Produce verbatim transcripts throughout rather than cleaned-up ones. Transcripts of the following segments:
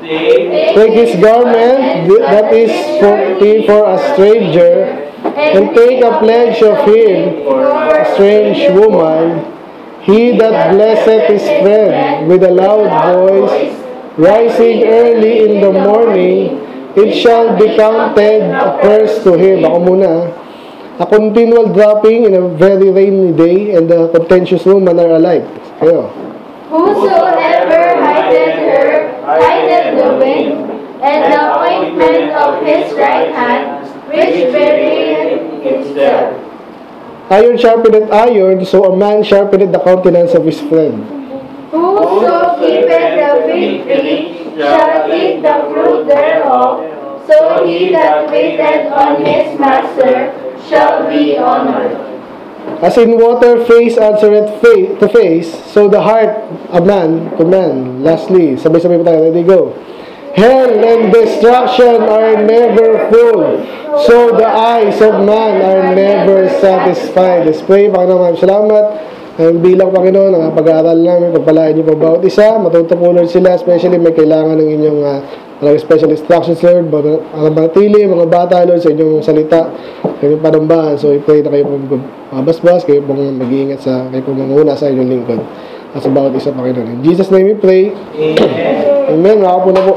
take his garment that is for, for a stranger, and take a pledge of him, a strange woman. He that blesseth his friend with a loud voice, rising early in the morning, it shall be counted a curse to him. Ako muna. A continual dropping in a very rainy day, and the contentious woman are alike. Kayo. Whosoever hideth her, hideth the wind, and the ointment of his right hand, which buryeth itself. Iron sharpeneth iron, so a man sharpeneth the countenance of his friend. Whoso keepeth the fig tree shall eat the fruit thereof, so he that waiteth on his master shall be honored. As in water face answereth face to face, so the heart of man to man. Lastly, sabay-sabay pa tayo. Ready, go. Hell and destruction are never full, so the eyes of man are never satisfied. Let's pray. Panginoon, salamat. Ang bilang Panginoon, ang pag-aaral namin, pagpalain niyo po bawat isa, matutupunan sila, especially may kailangan ng inyong uh, maraming special instructions, Lord, mga batili, mga bata, Lord, sa inyong salita, sa inyong panambahan. So, I-pray na kayo pong mabasbas, kayo pong mag-iingat sa, kayo pong manguna sa inyong lingkod. At sa bawat isa, Panginoon. In Jesus' name we pray. Amen. Amen. Makapo na po.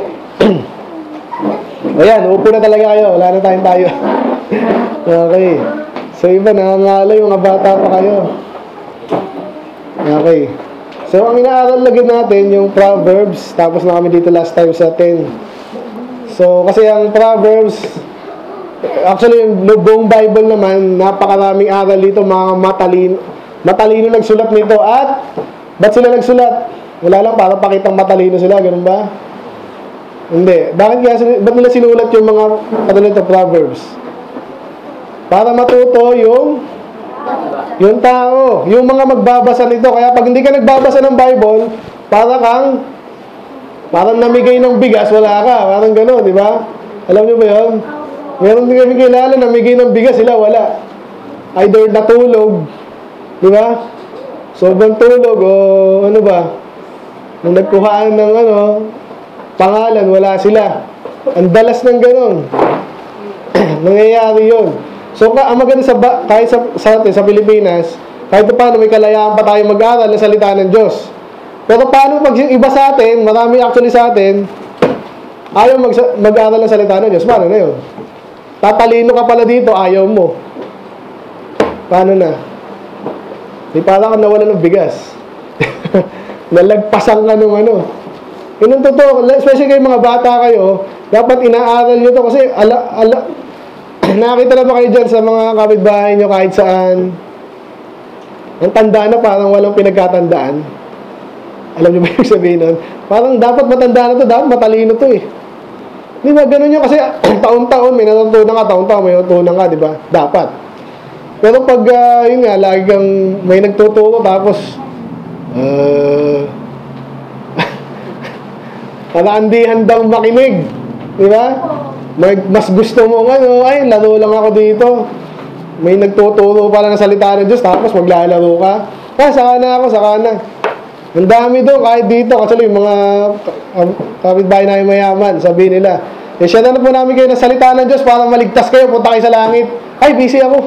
Ayan, uupo na talaga kayo. Wala na tayong tayo. Okay. So, iba, nangangala yung mga bata pa kayo. Okay. So, ang inaaral lagi natin, yung Proverbs. Tapos na kami dito last time sa ten. So, kasi ang Proverbs, actually, yung buong Bible naman, napakaraming aral dito, mga matalino. Matalino nagsulat nito. At, ba't sila nagsulat? Wala lang, para pakitang matalino sila. Ganun ba? Hindi. Bakit kaya, ba't nila sinulat yung mga katulad ng Proverbs? Para matuto yung yung tao, yung mga magbabasa nito. Kaya pag hindi ka nagbabasa ng Bible, para kang parang namigay ng bigas, wala ka. Parang gano'n, di ba? Alam niyo ba yun? Meron din kami kilala, namigay ng bigas, sila wala. Either natulog, di ba? Sobrang tulog, o ano ba? Nung nagkuhaan ng ano, pangalan, wala sila. Ang dalas ng gano'n. Nangyayari yun. So, ang maganda sa, kahit sa, sa atin, sa Pilipinas, kahit paano may kalayaan pa tayo mag-aral ng salita ng Diyos. Pero paano pag iba sa atin, marami actually sa atin, ayaw mag, mag-aral ng salita ng Diyos. Paano na yun? Tatalino ka pala dito, ayaw mo. Paano na? Di parang kang nawala ng bigas. Nalagpasan ka nung ano. Yun ang totoo, especially kayo mga bata kayo, dapat inaaral nyo to kasi ala, ala, nakakita na ba kayo dyan sa mga kapitbahay nyo kahit saan? Ang tanda na parang walang pinagkatandaan. Alam nyo ba yung sabihin nun? Parang dapat matanda na to, dapat matalino to eh. Di ba, ganun yun kasi taon-taon may natutunan ka, taon-taon may natutunan ka, di ba? Dapat. Pero pag, uh, yun nga, lagi kang may nagtuturo tapos, uh, parang hindi handang makinig. Di ba? Mas gusto mo ano, ay, laro lang ako dito. May nagtuturo pala ng salita ng Diyos, tapos maglalaro ka. Ah, saka na ako, saka na. Ang dami doon, kahit dito. Kasi yung mga kapitbahay na yung mayaman, sabihin nila, eh, siya na po namin kayo ng salita ng Diyos para maligtas kayo, punta kayo sa langit. Ay, busy ako.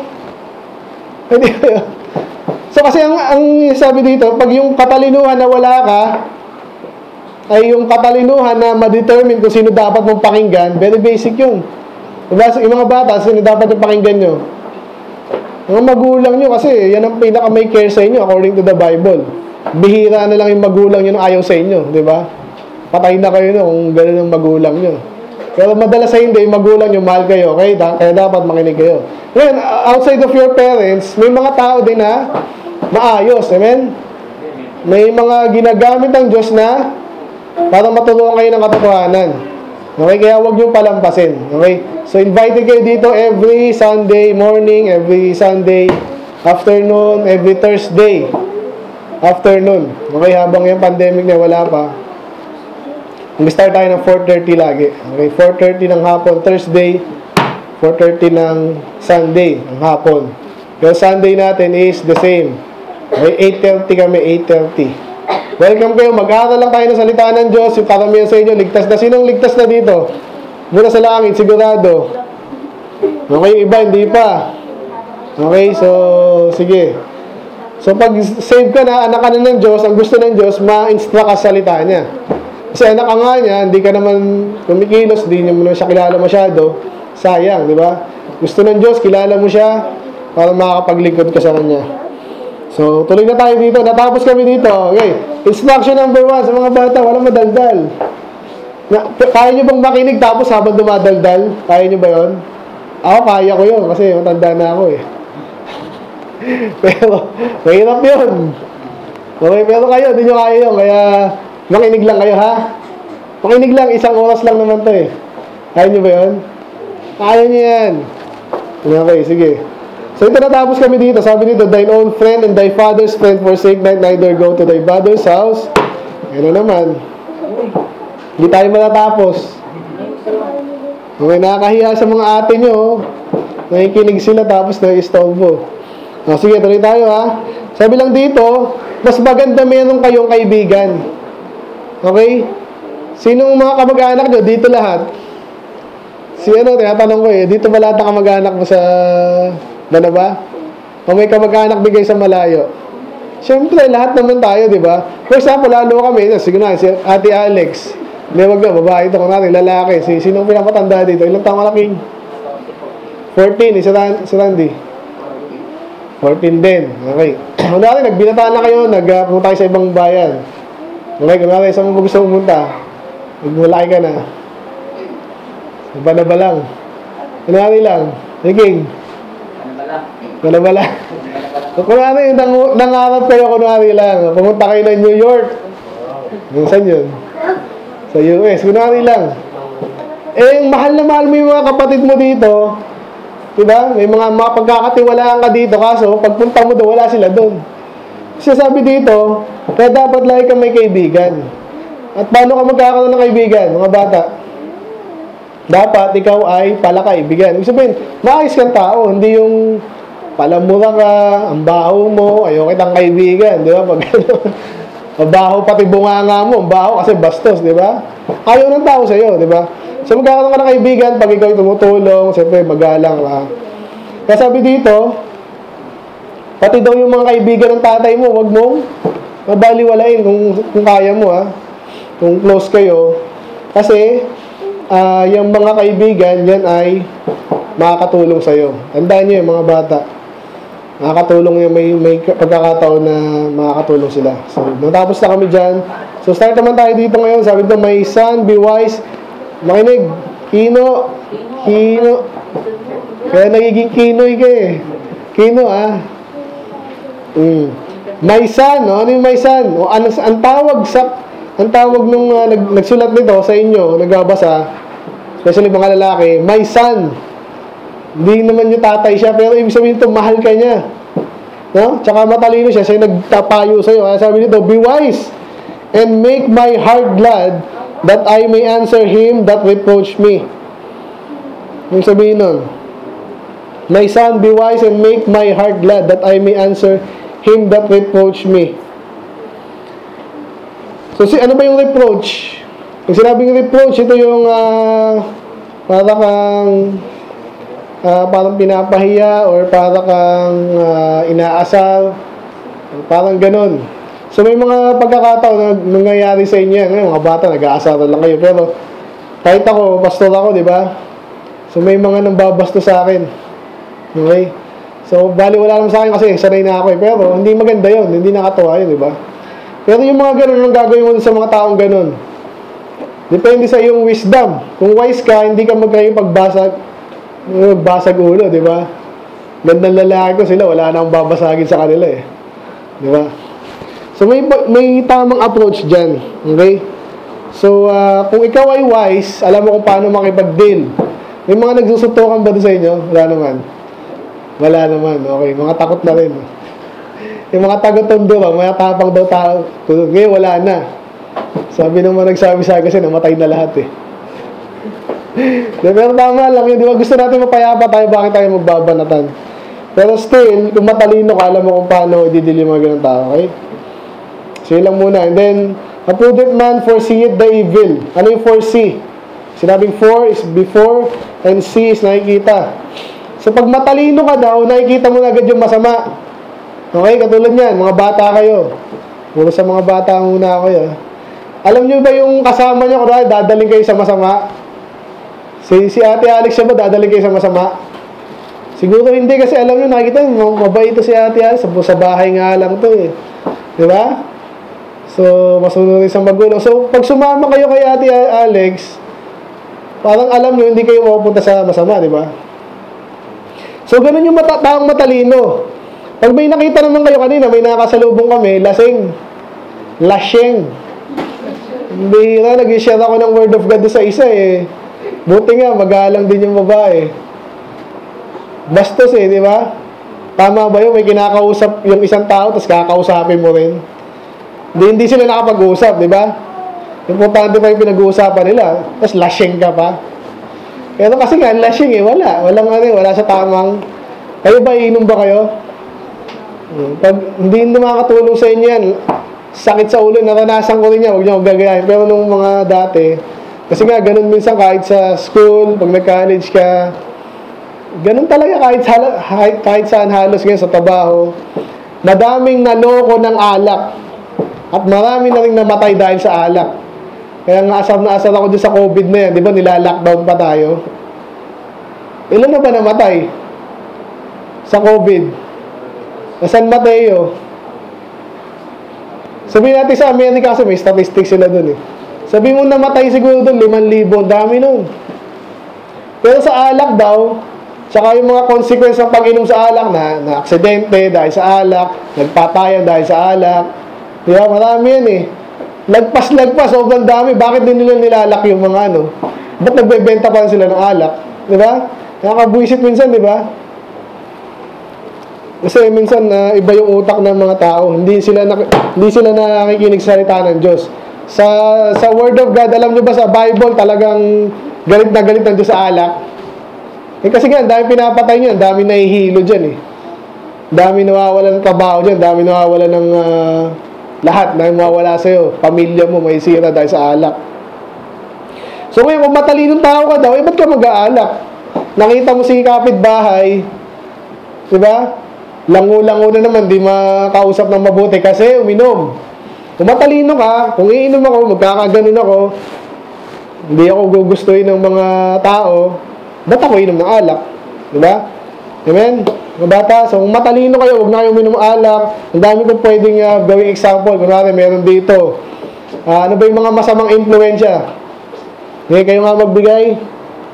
So, kasi ang, ang sabi dito, pag yung katalinuhan na wala ka, ay yung katalinuhan na ma-determine kung sino dapat mong pakinggan, very basic yun. Diba? Yung mga bata, sino dapat yung pakinggan nyo? Mga magulang nyo kasi, yan ang pinaka may care sa inyo according to the Bible. Bihira na lang yung magulang nyo na ayaw sa inyo, di ba? Patay na kayo no, kung gano'n ang magulang nyo. Pero madalas sa hindi, yung magulang nyo, mahal kayo, okay? Kaya dapat makinig kayo. Ngayon, outside of your parents, may mga tao din na maayos, amen? May mga ginagamit ng Diyos na para maturuan kayo ng katotohanan. Okay? Kaya huwag nyo palampasin. Okay? So, invited kayo dito every Sunday morning, every Sunday afternoon, every Thursday afternoon. Okay? Habang yung pandemic na wala pa, mag-start tayo ng four thirty lagi. Okay? four thirty ng hapon, Thursday, four thirty ng Sunday, ng hapon. Yung Sunday natin is the same. Okay? eight thirty kami, eight thirty. Welcome kayo. Mag-aaral lang tayo ng salita ng Diyos. Yung karamihan sa inyo, ligtas na. Sinong ligtas na dito? Muna sa langit, sigurado. Okay, iba, hindi pa. Okay, so, sige. So, pag save ka na, anak ka na ng Diyos, ang gusto ng Diyos, ma-instruct ka sa salita niya. Kasi anak ka nga niya, hindi ka naman kumikilos, hindi mo naman siya kilala masyado. Sayang, di ba? Gusto ng Diyos, kilala mo siya para makakapaglingkod ka sa Kanya. So, tuloy na tayo dito. Natapos kami dito. Okay. Instruction number one sa mga bata, walang madaldal. Na, kaya nyo bang makinig tapos habang dumadaldal? Kaya nyo ba yun? Ako, kaya ko yun kasi matanda na ako eh. Pero, mahirap yun. Okay, pero kayo, hindi nyo kaya yun. Kaya, makinig lang kayo, ha? Makinig lang, isang oras lang naman to eh. Kaya nyo ba yun? Kaya nyo yan. Okay, sige. So, ito natapos kami dito. Sabi dito, thine own friend and thy father's friend forsake not, neither go to thy brother's house. Ano naman? Hindi tayo matatapos. Okay, nakakahiya sa mga ate nyo. Nakikinig sila tapos na-istorbo. Oh, sige, tuloy tayo ha. Sabi lang dito, mas maganda meron kayong kaibigan. Okay? Sinong mga kamag-anak nyo? Dito lahat. Si ano, tinatanong ko eh, dito ba lahat ng kamag-anak mo sa Banaba? O may kamag-anak bigay sa malayo? Siyempre, lahat naman tayo, di ba? For example, lalo kami, sige na, si Ate Alex. Hindi, wag na, babae ito, kung natin, lalaki. Si, sinong pinapatanda dito? Ilang taong malaking? fourteen, si, Ran, si Randy. fourteen din. Okay. Kung natin, nagbinataan na kayo, nagpunta tayo sa ibang bayan. Okay, kung natin, saan mo gusto pumunta? Magmulaki ka na. Banaba lang. Kung natin lang. Hiking. Banaba lang. Kung natin, nang, nangarap kayo, kung natin lang. Pumunta kayo ng New York. Saan yun? Sa U S. Kung natin lang. Eh, mahal na mahal mo yung mga kapatid mo dito. Diba? May mga mapagkakatiwalaan ka dito. Kaso, pagpunta mo doon, wala sila doon. Kasi sabi dito, kaya dapat lagi ka may kaibigan. At paano ka magkakaroon ng kaibigan, mga bata? Dapat ikaw ay pala kaibigan. Ibig sabihin, maayos kang tao. Hindi yung palamura ka, ang baho mo, ayaw kitang kaibigan. Di ba? Pag ang baho pati bunganga mo, ang baho kasi bastos, di ba? Ayaw ng tao sa'yo, di ba? So magkakaroon ka ng kaibigan pag ikaw ay tumutulong, siyempre magalang ka. Kaya sabi dito, pati daw yung mga kaibigan ng tatay mo, wag mong mabaliwalain kung, kung kaya mo, ha? Kung close kayo. Kasi, uh, yung mga kaibigan, yan ay makakatulong sa'yo. Tandaan nyo yung mga bata. Makakatulong yung may, may pagkakataon na makakatulong sila. So, natapos na kami dyan. So, start naman tayo dito ngayon. Sabi dito, my son, be wise. Makinig. Kino. Kino. Kaya nagiging kinoy ka eh. Kino, ah. Mm. My son, no? Ano yung my son? O, ano, ang tawag sa, ang tawag nung uh, nag, nagsulat nito sa inyo, nagbabasa, especially mga lalaki, my son. Hindi naman yung tatay siya, pero ibig sabihin ito, mahal ka niya. No? Tsaka matalino siya, siya nagtapayo sa'yo. Kaya sabi nito, be wise and make my heart glad that I may answer him that reproach me. Yung sabihin nun, my son, be wise and make my heart glad that I may answer him that reproach me. So, si, ano ba yung reproach? Yung sinabing reproach, ito yung uh, para kang uh, parang pinapahiya or para kang uh, inaasar, parang ganun. So, may mga pagkakataon na nangyayari sa inyo. Ngayon, mga bata, nag-aasaran lang kayo. Pero, kahit ako, pastor ako, di ba? So, may mga nambabasto sa akin. Okay? So, bali wala naman sa akin kasi sanay na ako eh. Pero, hindi maganda yun. Hindi nakatuwa yun, di ba? Pero yung mga ganun, ang gagawin mo sa mga taong ganun. Depende sa iyong wisdom. Kung wise ka, hindi ka magkayong pagbasag, magbasag ulo, di ba? Gandang lalaki ko sila, wala na akong babasagin sa kanila eh. Di ba? So, may, may tamang approach dyan. Okay? So, uh, kung ikaw ay wise, alam mo kung paano makipag-deal. May mga nagsusutukan ba doon sa inyo? Wala naman. Wala naman. Okay, mga takot na rin. Yung mga taga-tondo ba, mga tapang daw tao. Ngayon, wala na. Sabi naman nagsabi sa akin kasi namatay na lahat eh. Pero tama lang yun. Di ba gusto natin mapayapa tayo, bakit tayo magbabanatan? Pero still, kung matalino ka, alam mo kung paano i-deal yung mga ganun tao. Okay? So, yun lang muna. And then, a prudent man foreseeth the evil. Ano yung foresee? Sinabing for is before, and see is nakikita. So, pag matalino ka daw, nakikita mo na agad yung masama. Okay, katulad yan, mga bata kayo. Puro sa mga bata muna ako yun. Alam nyo ba yung kasama nyo, kunwari, dadaling kayo sa masama? Si, si Ate Alex siya ba, dadaling kayo sa masama? Siguro hindi, kasi alam nyo, nakikita, mabait ito si Ate Alex, sa bahay nga lang to eh. Di ba? So, masunod rin sa magulang. So, pag sumama kayo kay Ate Alex, parang alam nyo, hindi kayo mapupunta sa masama, di ba? So, ganun yung mata taong matalino. Pag may nakita naman kayo kanina, may nakasalubong kami, lasing. Lasing. Bihira, nag-share ako ng word of God sa isa eh. Buti nga, magalang din yung babae. Bastos eh, di ba? Tama ba yun? May kinakausap yung isang tao, tapos kakausapin mo rin. Hindi, hindi sila nakapag-uusap, di ba? Importante pa yung pinag-uusapan nila. Tapos lashing ka pa. Pero kasi nga, lashing eh, wala. Walang ano, wala sa tamang. Kayo ba, iinom ba kayo? Pag hindi makakatulong sa inyo yan, sakit sa ulo, naranasan ko rin yan, huwag niyo akong gagayahin. Pero nung mga dati, kasi nga, ganun minsan kahit sa school, pag nag-college ka, ganun talaga kahit, kahit, kahit saan halos ngayon sa trabaho, madaming naloko ng alak. At marami na rin namatay dahil sa alak. Kaya nga asar na asar ako dyan sa COVID na yan. Di ba nila-lockdown pa tayo? Ilan na ba namatay? Sa COVID? Sa San Mateo? Sabihin natin sa Amerika kasi may statistics sila dun eh. Sabihin mo namatay siguro dun, limang libo. Dami nun. Pero sa alak daw, tsaka yung mga consequence ng pag-inom sa alak na, na aksidente dahil sa alak, nagpatayan dahil sa alak. Di ba? Marami yan eh. Lagpas-lagpas, sobrang dami. Bakit din nila nilalak yung mga ano? Ba't nagbebenta pa rin sila ng alak? Di ba? Nakakabuisit minsan, di ba? Kasi minsan na uh, iba yung utak ng mga tao. Hindi sila na, hindi sila nakikinig sa salita ng Diyos. Sa sa Word of God, alam niyo ba sa Bible talagang galit na galit ng Diyos sa alak? Eh kasi nga, dami pinapatay niyan, dami nahihilo diyan eh. Dami nawawalan ng trabaho diyan, dami nawawalan ng uh, lahat na mawawala sa iyo. Pamilya mo may sira dahil sa alak. So ngayon, kung matalinong tao ka daw, eh ba't ka mag-aalak? Nakita mo si kapitbahay, di ba? Lango-lango na naman, di makausap ng mabuti kasi uminom. Kung matalino ka, kung iinom ako, magkakaganon ako, hindi ako gugustuhin ng mga tao, ba't ako inom ng alak? Diba? Amen? Mga bata, so kung matalino kayo, huwag na kayo uminom ng alak. Ang dami kong pwedeng uh, gawing example. Kunwari, meron dito. Uh, ano ba yung mga masamang influensya? Okay, kayo nga magbigay.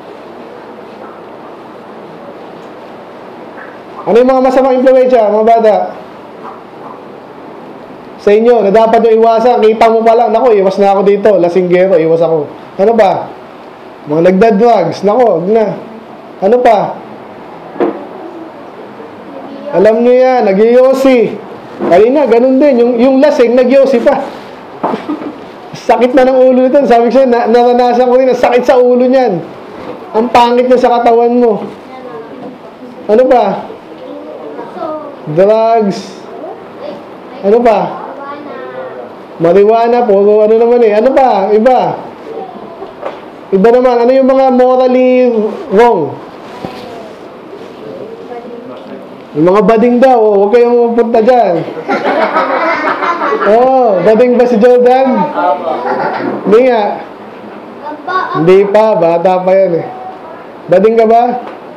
Ano yung mga masamang influensya, mga bata? Sa inyo, na dapat nyo iwasan. Kita mo pa lang, naku, iwas na ako dito. Lasinggero, iwas ako. Ano ba? Mga nagda-drugs. Naku, huwag na. Ano pa? Alam nyo yan, nag-yosi. Kanina, ganun din. Yung, yung lasing, nag-yosi pa. Sakit na ng ulo nito. Sabi ko siya, na, naranasan ko rin, ang sakit sa ulo niyan. Ang pangit niya sa katawan mo. Ano ba? Drugs. Ano pa? Marijuana, puro ano naman eh. Ano pa? Iba. Iba naman. Ano yung mga morally wrong? Yung mga bading daw. Oh, huwag kayong pupunta dyan. Oh, bading ba si Jordan? Hindi nga. Hindi pa. Bata pa yan eh. Bading ka ba?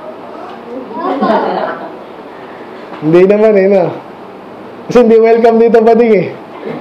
Hindi naman eh, no? Kasi hindi welcome dito bading eh.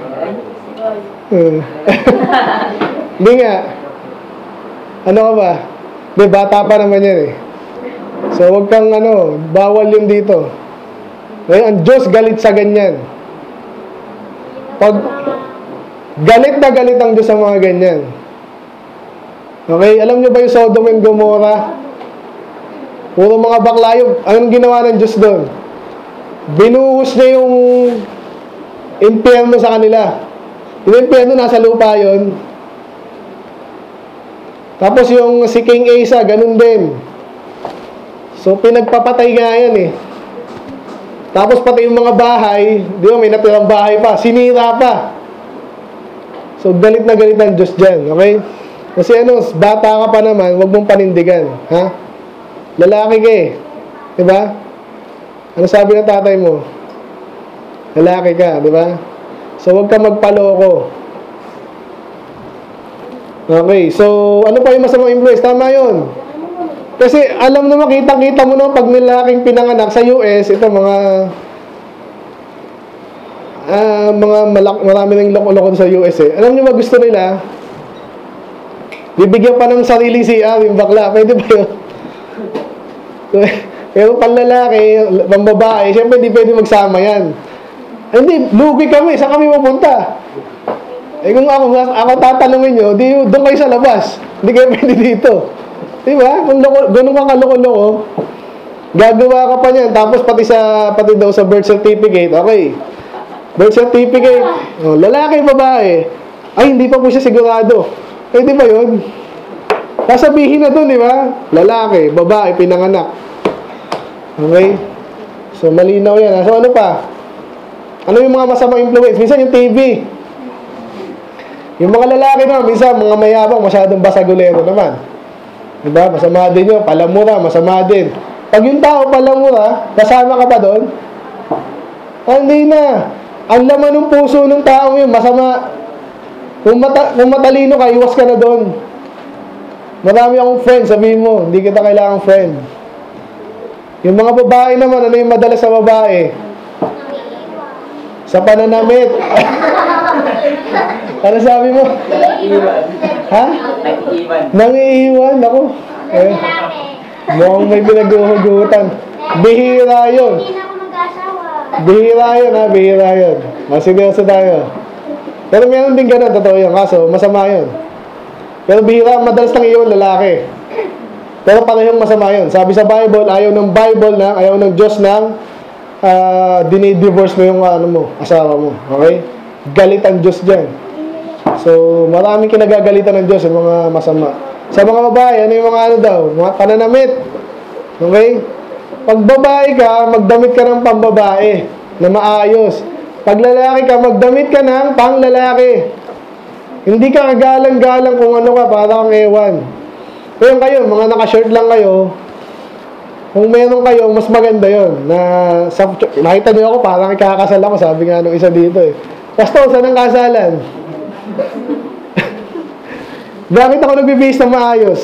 Hindi nga. Ano ka ba? Hindi, bata pa naman yan eh. So, huwag kang ano, bawal yun dito. Ngayon, ang Diyos galit sa ganyan. Pag galit na galit ang Diyos sa mga ganyan. Okay, alam niyo ba yung Sodom and Gomorrah? Puro mga bakla. Anong ginawa ng Diyos doon? Binuhos niya yung impyerno sa kanila. Yung impyerno nasa lupa yun. Tapos yung si King Asa, ganun din. So pinagpapatay nga yan eh. Tapos pati yung mga bahay, di ba may natirang bahay pa, sinira pa. So, galit na galit ang Diyos dyan, okay? Kasi ano, bata ka pa naman, huwag mong panindigan, ha? Lalaki ka eh. Diba? Ano sabi ng tatay mo? Lalaki ka, diba? So, huwag ka magpaloko. Okay, so, ano pa yung masamang influence? Tama yun. Kasi, alam naman, kitang-kita mo naman pag nilaking pinanganak sa U S, ito mga uh, mga malak marami nang loko-loko sa U S eh. Alam niyo ba gusto nila? Bibigyan pa ng sariling C R yung bakla. Pwede ba yun? Pero pang lalaki, pang babae, syempre hindi pwede magsama yan. Hindi, lugi kami. Saan kami mapunta? Eh kung ako, ako tatanungin nyo, di, doon kayo sa labas. Hindi kayo pwede dito. Diba? Kung loko, ganun kang kaloko-loko, gagawa ka pa niyan. Tapos pati, sa, pati daw sa birth certificate, okay. Birth certificate, oh, lalaki, babae. Ay, hindi pa po siya sigurado. Pwede ba yun? Sasabihin na doon, di ba? Lalaki, babae, pinanganak. Okay? So, malinaw yan. So, ano pa? Ano yung mga masamang influence? Minsan yung T V. Yung mga lalaki naman, minsan mga mayabang, masyadong basagulero naman. Di ba? Masama din yun. Palamura, masama din. Pag yung tao palamura, kasama ka pa doon? Hindi na. Ang laman ng puso ng tao yun, masama. Kung, mata, kung matalino ka, iwas ka na doon. Marami akong friend, sabihin mo, hindi kita kailangang friend. Yung mga babae naman, ano yung madalas sa babae? Sa pananamit. Ano sabi mo? Ha? Nangiiwan. Ako. Eh, mukhang may pinag-uhugutan. Bihira yun. Bihira yun ha, bihira yun. Masigyoso tayo. Pero meron din ganun, totoo yun. Kaso, masama yun. Pero bihira, madalas lang iyon lalaki. Pero parehong masama yun. Sabi sa Bible, ayaw ng Bible na, ayaw ng Diyos ng uh, dinidivorce mo yung ano mo, asawa mo. Okay? Galit ang Diyos dyan. So, maraming kinagagalitan ng Diyos yung mga masama. Sa mga babae, ano yung mga ano daw? Mga pananamit. Okay? Pag babae ka, magdamit ka ng pambabae na maayos. Pag lalaki ka, magdamit ka ng panglalaki. Hindi ka kagalang-galang kung ano ka, para kang ewan. Kaya kayo, mga naka-shirt lang kayo, kung meron kayo, mas maganda yon. Na, sa, nakita niyo ako, parang ikakasal ako, sabi nga nung isa dito eh. Pastor, saan ang kasalan? Bakit ako nagbibihis na maayos?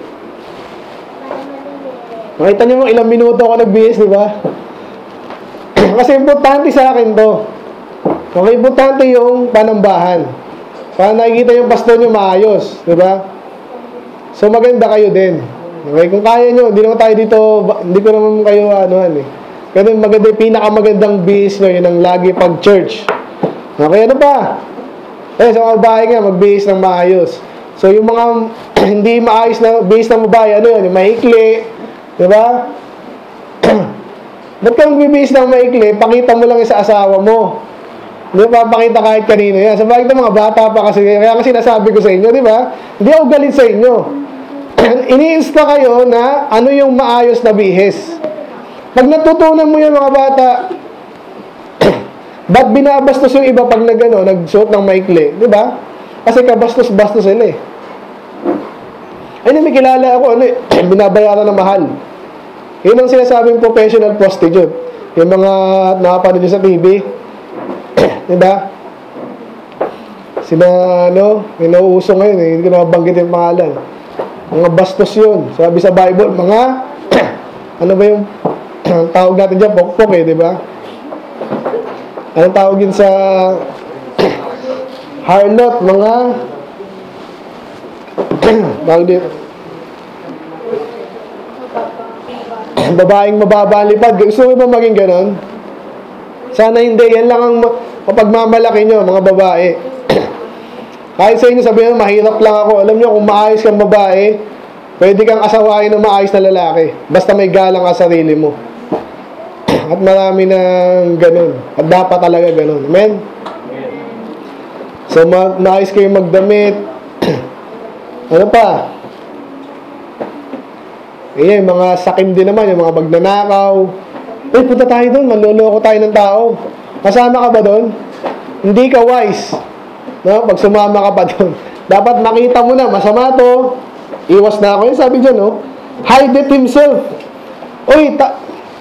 Nakita niyo mo, ilang minuto ako nagbihis, di ba? Kasi importante sa akin to. Okay, importante yung panambahan. Para nakikita yung pastor nyo maayos, di ba? So maganda kayo din. Okay, kung kaya nyo, hindi naman tayo dito, hindi ko naman kayo anuhan eh. Pero maganda yung pinakamagandang bihis nyo, yun ang lagi pag church. Okay, ano pa? Eh, sa mga babae nga, magbihis ng maayos. So yung mga hindi maayos na bihis ng babae, ano yun, yung maikli, di ba? Ba't ka magbibihis ng maikli? Pakita mo lang sa asawa mo. Hindi pa pakita kahit kanino yan. Sa bagay mga bata pa kasi, kaya kasi nasabi ko sa inyo, di ba? Hindi ako galit sa inyo. Ini-insta kayo na ano yung maayos na bihis. Pag natutunan mo yan mga bata, ba't binabastos yung iba pag nag, ano, nagsuot ng maikli? Di ba? Kasi kabastos-bastos sila eh. Ay, may kilala ako, ano eh, binabayaran na mahal. Yun ang sinasabing professional prostitute. Yung mga nakapanood sa T V. Diba? Sina, ano, may nauuso ngayon eh. Hindi ko nabanggit yung pangalan. Mga bastos yun. Sabi sa Bible, mga, ano ba yung tawag natin dyan? Pokpok eh, diba? Anong tawag yun sa harlot? Mga, tawag din, babaeng mababalipad. Gusto mo ba maging ganon? Sana hindi. Yan lang ang mapagmamalaki nyo, mga babae. Kahit sa inyo sabihin, mahirap lang ako. Alam nyo, kung maayos kang babae, pwede kang asawain ng maayos na lalaki. Basta may galang ka sarili mo. At marami ng ganun. At dapat talaga ganun. Amen? So, ma maayos kayo magdamit. Ano pa? Ayan, mga sakim din naman, yung mga magnanakaw. Eh, punta tayo doon, manloloko tayo ng tao. Kasama ka ba doon? Hindi ka wise. No? Pag sumama ka pa doon. Dapat makita mo na, masama to. Iwas na ako. Yung sabi dyan, no? Hide it himself. Uy, ta...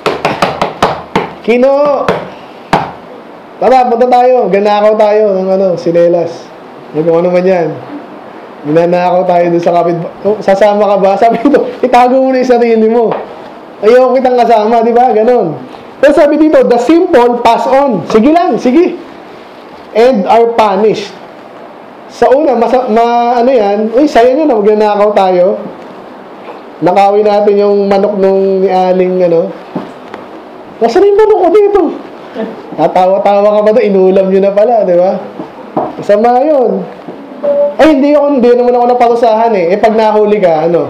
Kino! Tara, punta tayo. Ganakaw tayo ng ano, sinelas. Yung kung ano man yan. Ginanakaw tayo dun sa kapit. Oh, sasama ka ba? Sabi dito, itago mo na yung sarili mo. Ayaw kitang kasama, di ba? Ganon. Pero sabi dito, the simple pass on. Sige lang, sige. And are punished. Sa una, masa, ma, ano yan, uy, sayang yan, magnanakaw tayo. Nakawin natin yung manok nung ni Aling, ano. Nasaan yung manok ko dito? Natawa-tawa ka ba doon? Inulam nyo na pala, di ba? Masama yun. Ay, hindi ako, hindi naman ako naparusahan eh. Eh, pag nahuli ka, ano?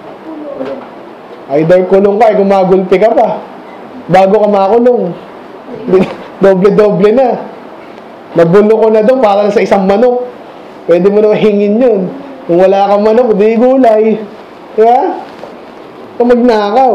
Either kulong ka, ay gumagulpi ka pa. Bago ka makulong. Doble-doble na. Nabulo ko na doon para sa isang manok. Pwede mo na hingin yun. Kung wala kang manok, di gulay. Diba? Kung magnakaw.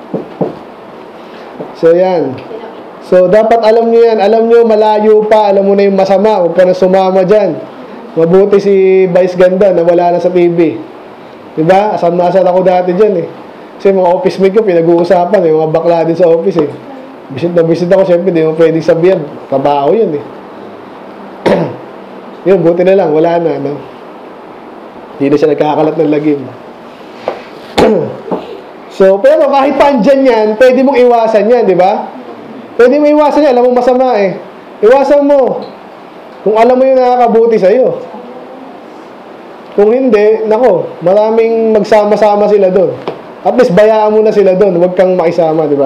So, yan. So, dapat alam nyo yan. Alam nyo, malayo pa. Alam mo na yung masama. Huwag ka na sumama dyan. Mabuti si Vice Ganda na wala na sa T V. Diba? Asam na asar ako dati dyan eh. Kasi mga office mate ko, pinag-uusapan eh. Mga bakla din sa office eh. Bisit na bisit ako, syempre, di mo pwedeng sabihan. Trabaho yun eh. Yun, buti na lang. Wala na, no? Hindi na siya nagkakalat ng lagim. So, pero kahit pa andyan yan, pwede mong iwasan yan, di ba? Pwede mo iwasan yan. Alam mo masama eh. Iwasan mo. Kung alam mo yung nakakabuti sa'yo. Kung hindi, nako, maraming magsama-sama sila doon. At least bayaan mo na sila doon. Huwag kang makisama, di ba?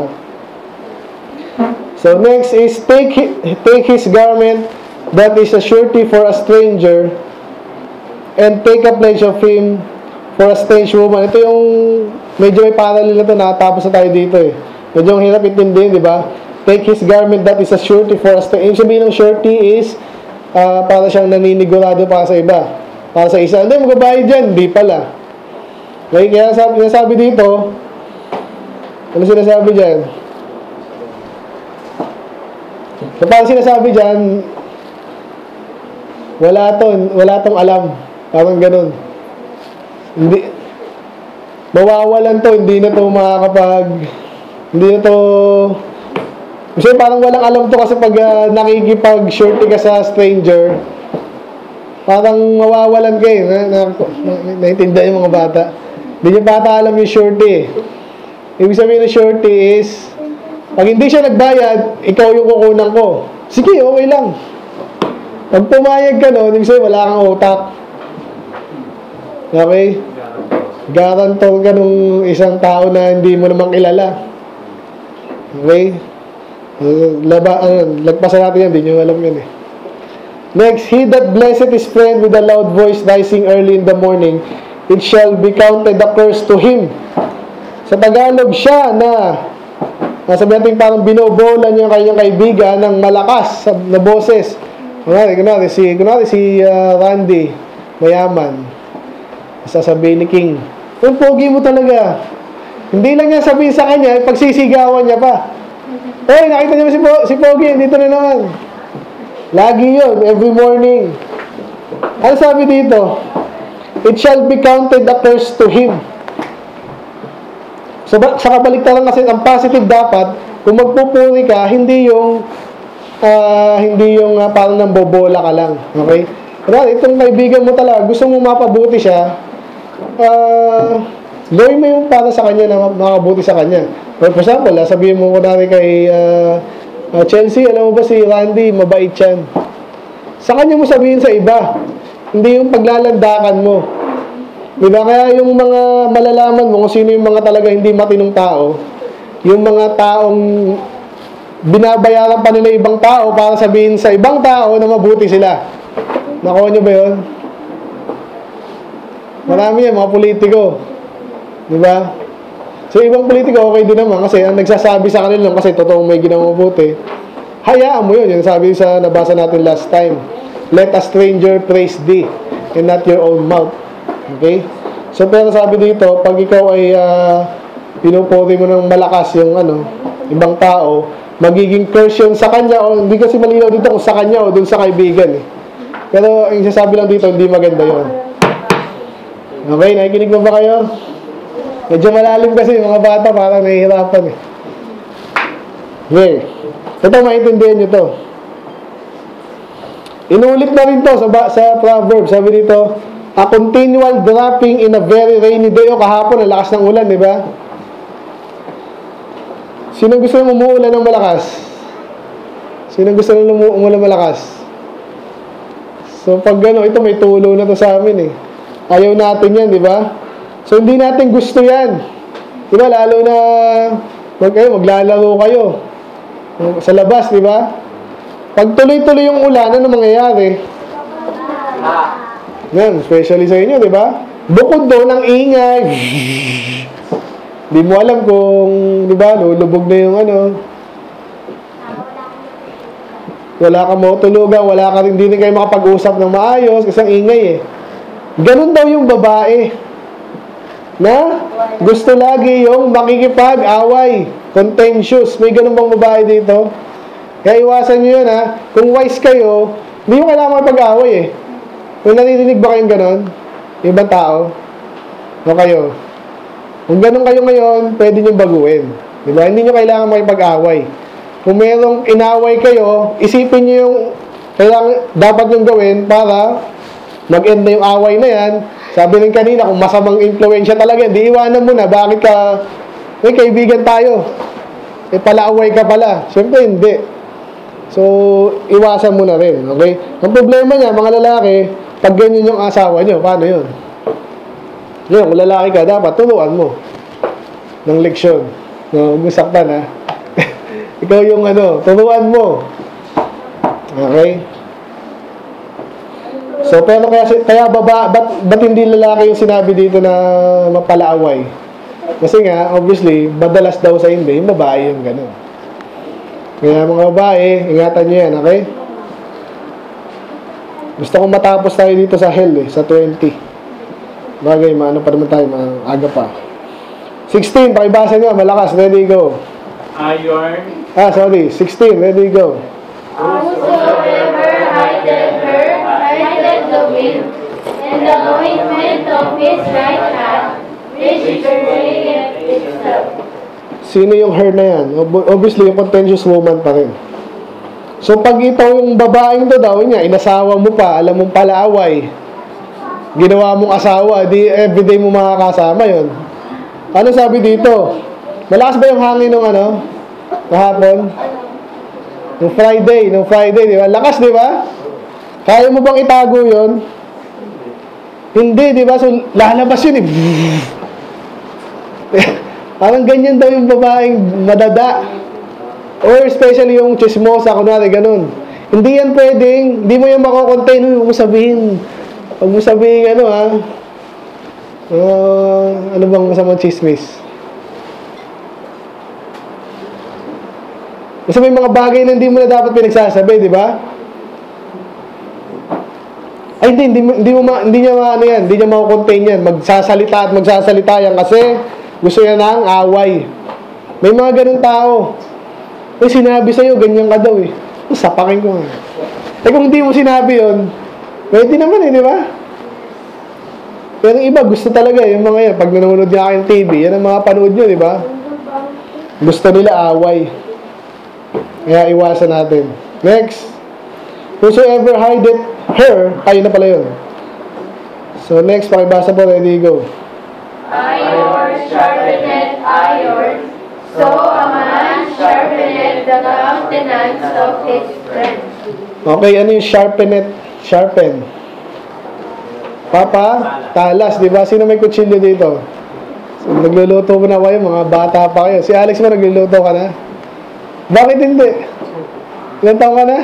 So, next is take, take his garment that is a surety for a stranger and take a pledge of him for a strange woman. Ito yung medyo may parallel na ito. Nakatapos na tayo dito eh. Medyo ang hirap intindihin, di ba? Take his garment that is a surety for a stranger. Yung sabihin ng surety is uh, para siyang naninigurado para sa iba. Para sa isa. Hindi, magbabayad dyan. Hindi pala. Okay, kaya sabi, sinasabi dito, ano sinasabi dyan? So, parang sinasabi dyan, wala to, wala tong alam. Parang ganun. Hindi, mawawalan to, hindi na to makakapag, hindi na to, kasi parang walang alam to kasi pag uh, nakikipag-shorty ka sa stranger, parang mawawalan kayo. Na, na, na, naintindihan yung mga bata. Hindi yung bata alam yung shorty eh. Ibig sabihin ng shorty is, pag hindi siya nagbayad, ikaw yung kukunan ko. Sige, okay lang. Pag pumayag ka nun, ibig sabihin wala kang utak. Okay? Garantor ka nung isang tao na hindi mo naman kilala. Okay? Laba, ano, lagpasan natin yan, hindi nyo alam yan eh. Next, he that blesseth his friend with a loud voice rising early in the morning, it shall be counted a curse to him. Sa Tagalog siya na nasabi natin parang binobola niya kanyang kaibigan ng malakas na boses. Kunwari, kunwari si, kunwari si uh, Randy, mayaman. Sasabihin ni King, ang pogi mo talaga. Hindi lang niya sabihin sa kanya, pagsisigawan niya pa. Hey, nakita niyo ba si, po, si Pogi? Dito na naman. Lagi yun, every morning. Ano sabi dito? It shall be counted a curse to him. So, sa kabaliktaran kasi, ang positive dapat, kung magpupuri ka, hindi yung, uh, hindi yung uh, parang nang bobola ka lang. Okay? Pero itong kaibigan mo talaga, gusto mo mapabuti siya, uh, gawin mo yung para sa kanya na makabuti sa kanya. For example, sabihin mo ko namin kay uh, uh, Chelsea, alam mo ba si Randy, mabait yan. Sa kanya mo sabihin sa iba. Hindi yung paglalandakan mo. Diba? Kaya yung mga malalaman mo kung sino yung mga talaga hindi matinong tao, yung mga taong binabayaran pa nila ibang tao para sabihin sa ibang tao na mabuti sila. Nakuha nyo ba yun? Marami yan, mga politiko. Diba? So, ibang politiko, okay din naman kasi ang nagsasabi sa kanila kasi totoong may ginawang mabuti. Hayaan mo yun. Yung sabi sa nabasa natin last time. Let a stranger praise thee and not your own mouth. Okay? So, pero sabi dito, pag ikaw ay uh, pinupuri mo ng malakas yung ano, ibang tao, magiging curse yun sa kanya o hindi kasi malinaw dito kung sa kanya o dun sa kaibigan eh. Pero yung sasabi lang dito, hindi maganda yun. Okay, nakikinig mo ba kayo? Medyo malalim kasi yung mga bata, parang nahihirapan eh. Okay. Ito, maintindihan nyo to. Inulit na rin to sa, sa Proverbs. Sabi dito, a continual dropping in a very rainy day. O kahapon, ang lakas ng ulan, di ba? Sino gusto nang umuulan ng malakas? Sino gusto nang umuulan malakas? So, pag gano'n, ito may tulo na to sa amin eh. Ayaw natin yan, di ba? So, hindi natin gusto yan. Di ba? Lalo na mag, kayo, maglalaro kayo sa labas, di ba? Pag tuloy-tuloy yung ulan, ano mangyayari? Yan, especially sa inyo, di ba? Bukod doon ang ingay. Di mo alam kung, di ba, lulubog na yung ano. Wala kang matulugan, wala ka rin, hindi rin kayo makapag-usap ng maayos kasi ang ingay eh. Ganun daw yung babae na gusto lagi yung makikipag-away, contentious. May ganun bang babae dito? Kaya iwasan nyo yun ha. Kung wise kayo, hindi nyo kailangan makipag-away eh. Kung naririnig ba kayong ganun? Ibang tao? O kayo? Kung ganun kayo ngayon, pwede nyo baguhin. Diba? Hindi nyo kailangan makipag-away. Kung merong inaway kayo, isipin nyo yung kailangan, dapat nyo gawin para mag-end na yung away na yan. Sabi rin kanina, kung masamang influensya talaga, di iwanan mo na. Bakit ka, eh, kaibigan tayo. Eh, palaaway ka pala. Siyempre, hindi. So, iwasan mo na rin. Okay? Ang problema niya, mga lalaki, pag ganyan yung asawa nyo, paano yun? Yun, kung lalaki ka, dapat turuan mo ng leksyon. No, umusaktan ha. Ikaw yung ano, turuan mo. Okay? So, pero kaya, kaya baba, ba't, ba't hindi lalaki yung sinabi dito na mapalaaway? Kasi nga, obviously, madalas daw sa hindi, yung babae yung gano'n. Kaya mga babae, ingatan nyo yan, okay? Gusto kong matapos tayo dito sa hell eh, sa twenty. Bagay, maano pa naman tayo, maaga pa. sixteen, pakibasa nyo, malakas, ready, go. Iron. Ah, sorry, sixteen, ready, go. Whosoever hideth her, hideth the wind, and the ointment of his right hand, which betrayeth itself. Sino yung her na yan? Ob- Obviously, yung contentious woman pa rin. So, pag ito yung babaeng to daw niya, inasawa mo pa, alam mong palaaway, ginawa mong asawa, di everyday mo makakasama yon. Ano sabi dito? Malakas ba yung hangin ng ano? Kahapon? Nung Friday, nung Friday, di ba? Lakas, di ba? Kaya mo bang itago yon? Hindi, di ba? So, lalabas yun eh. Parang ganyan daw yung babaeng madada. Or especially yung chismosa, kunwari, ganun. Hindi yan pwedeng, hindi mo yan makakontain. Huwag mo sabihin. Huwag mo sabihin, ano ha? Uh, ano bang masamang chismis? Kasi may mga bagay na hindi mo na dapat pinagsasabi, di ba? Ay, hindi, hindi, hindi, mo ma, hindi niya ma, ano yan, hindi niya makakontain yan. Magsasalita at magsasalita yan kasi gusto niya ng away. May mga ganun tao. Eh, sinabi sa'yo, ganyan ka daw eh. Sapakin ko nga. Eh, kung hindi mo sinabi yun, pwede naman eh, di ba? Pero iba, gusto talaga yung mga yan. Pag nanonood niya kayong T V, yan ang mga panood nyo, di ba? Gusto nila away. Kaya iwasan natin. Next. Whosoever hideth her, ayun na pala yun. So, next, pakibasa po, ready, go. Iron sharpeneth iron, so a man sharpeneth the countenance of his friend. Okay, ano yung sharpeneth? Sharpen. Papa, talas, di ba? Sino may kutsilyo dito? So, nagluluto mo na kayo, mga bata pa kayo. Si Alex mo, nagluluto ka na? Bakit hindi? Ilan taon ka na?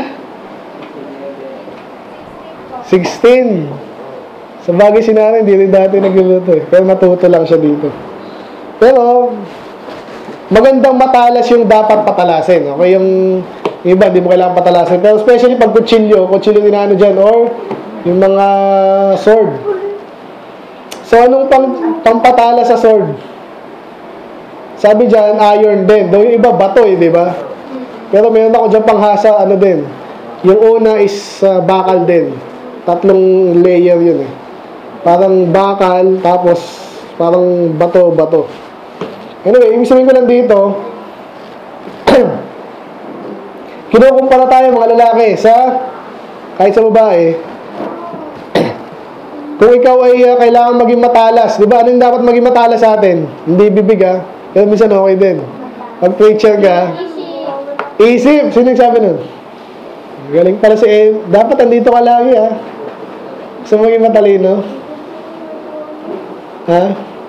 sixteen. Sa bagay sinara, hindi rin dati nagluluto eh. Pero natuto lang siya dito. Pero, magandang matalas yung dapat patalasin. Okay, yung iba, hindi mo kailangan patalasin. Pero especially pag kutsilyo, kutsilyo din ano dyan, or yung mga sword. So, anong pang, pampatala sa sword? Sabi dyan, iron din. Though yung iba, bato eh, di ba? Pero meron ako dyan panghasa, ano din. Yung una is uh, bakal din. tatlong layer yun eh. Parang bakal, tapos parang bato-bato. Anyway, ibig sabihin ko lang dito, kinukumpara tayo mga lalaki sa, kahit sa babae, kung ikaw ay uh, kailangan maging matalas, di ba? Ano yung dapat maging matalas sa atin? Hindi bibig ha, pero minsan okay din. Pag preacher ka, isip. Sino yung sabi nun? Galing pala si eh, dapat andito ka lagi ha. Gusto mo maging matalino? Ha?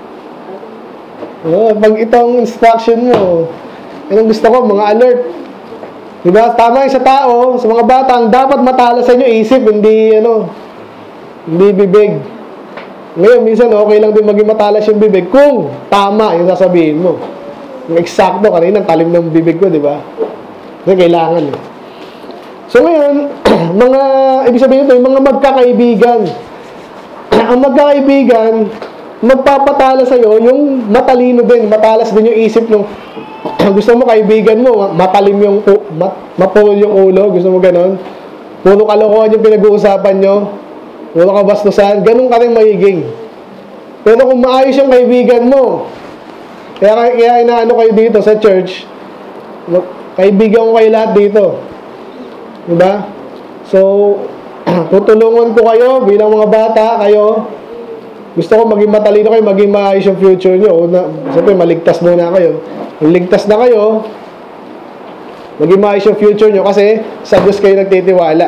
Oh, pag itong instruction mo, anong gusto ko? Mga alert. Diba? Tama yung sa tao, sa mga bata, ang dapat matalas sa inyo, isip, hindi, ano, hindi bibig. Ngayon, minsan, okay lang din maging matalas yung bibig kung tama yung sasabihin mo. Yung eksakto, kanina, talim ng bibig ko, diba? Kasi kailangan eh. So ngayon, mga, ibig sabihin ito, yung mga magkakaibigan. Ang magkakaibigan, magpapatala sa'yo yung matalino din, matalas din yung isip nung gusto mo kaibigan mo, matalim yung, mat, mapul yung ulo, gusto mo ganon. Puro kalokohan yung pinag-uusapan nyo, puro kabastusan, ganun ka rin magiging. Pero kung maayos yung kaibigan mo, kaya, kaya inaano kayo dito sa church, kaibigan ko kayo lahat dito. Diba? So, tutulungan ko kayo bilang mga bata, kayo, gusto ko maging matalino kayo, maging maayos yung future nyo. Una, siyempre, maligtas muna kayo. Kung ligtas na kayo, maging maayos yung future nyo kasi sa Diyos kayo nagtitiwala.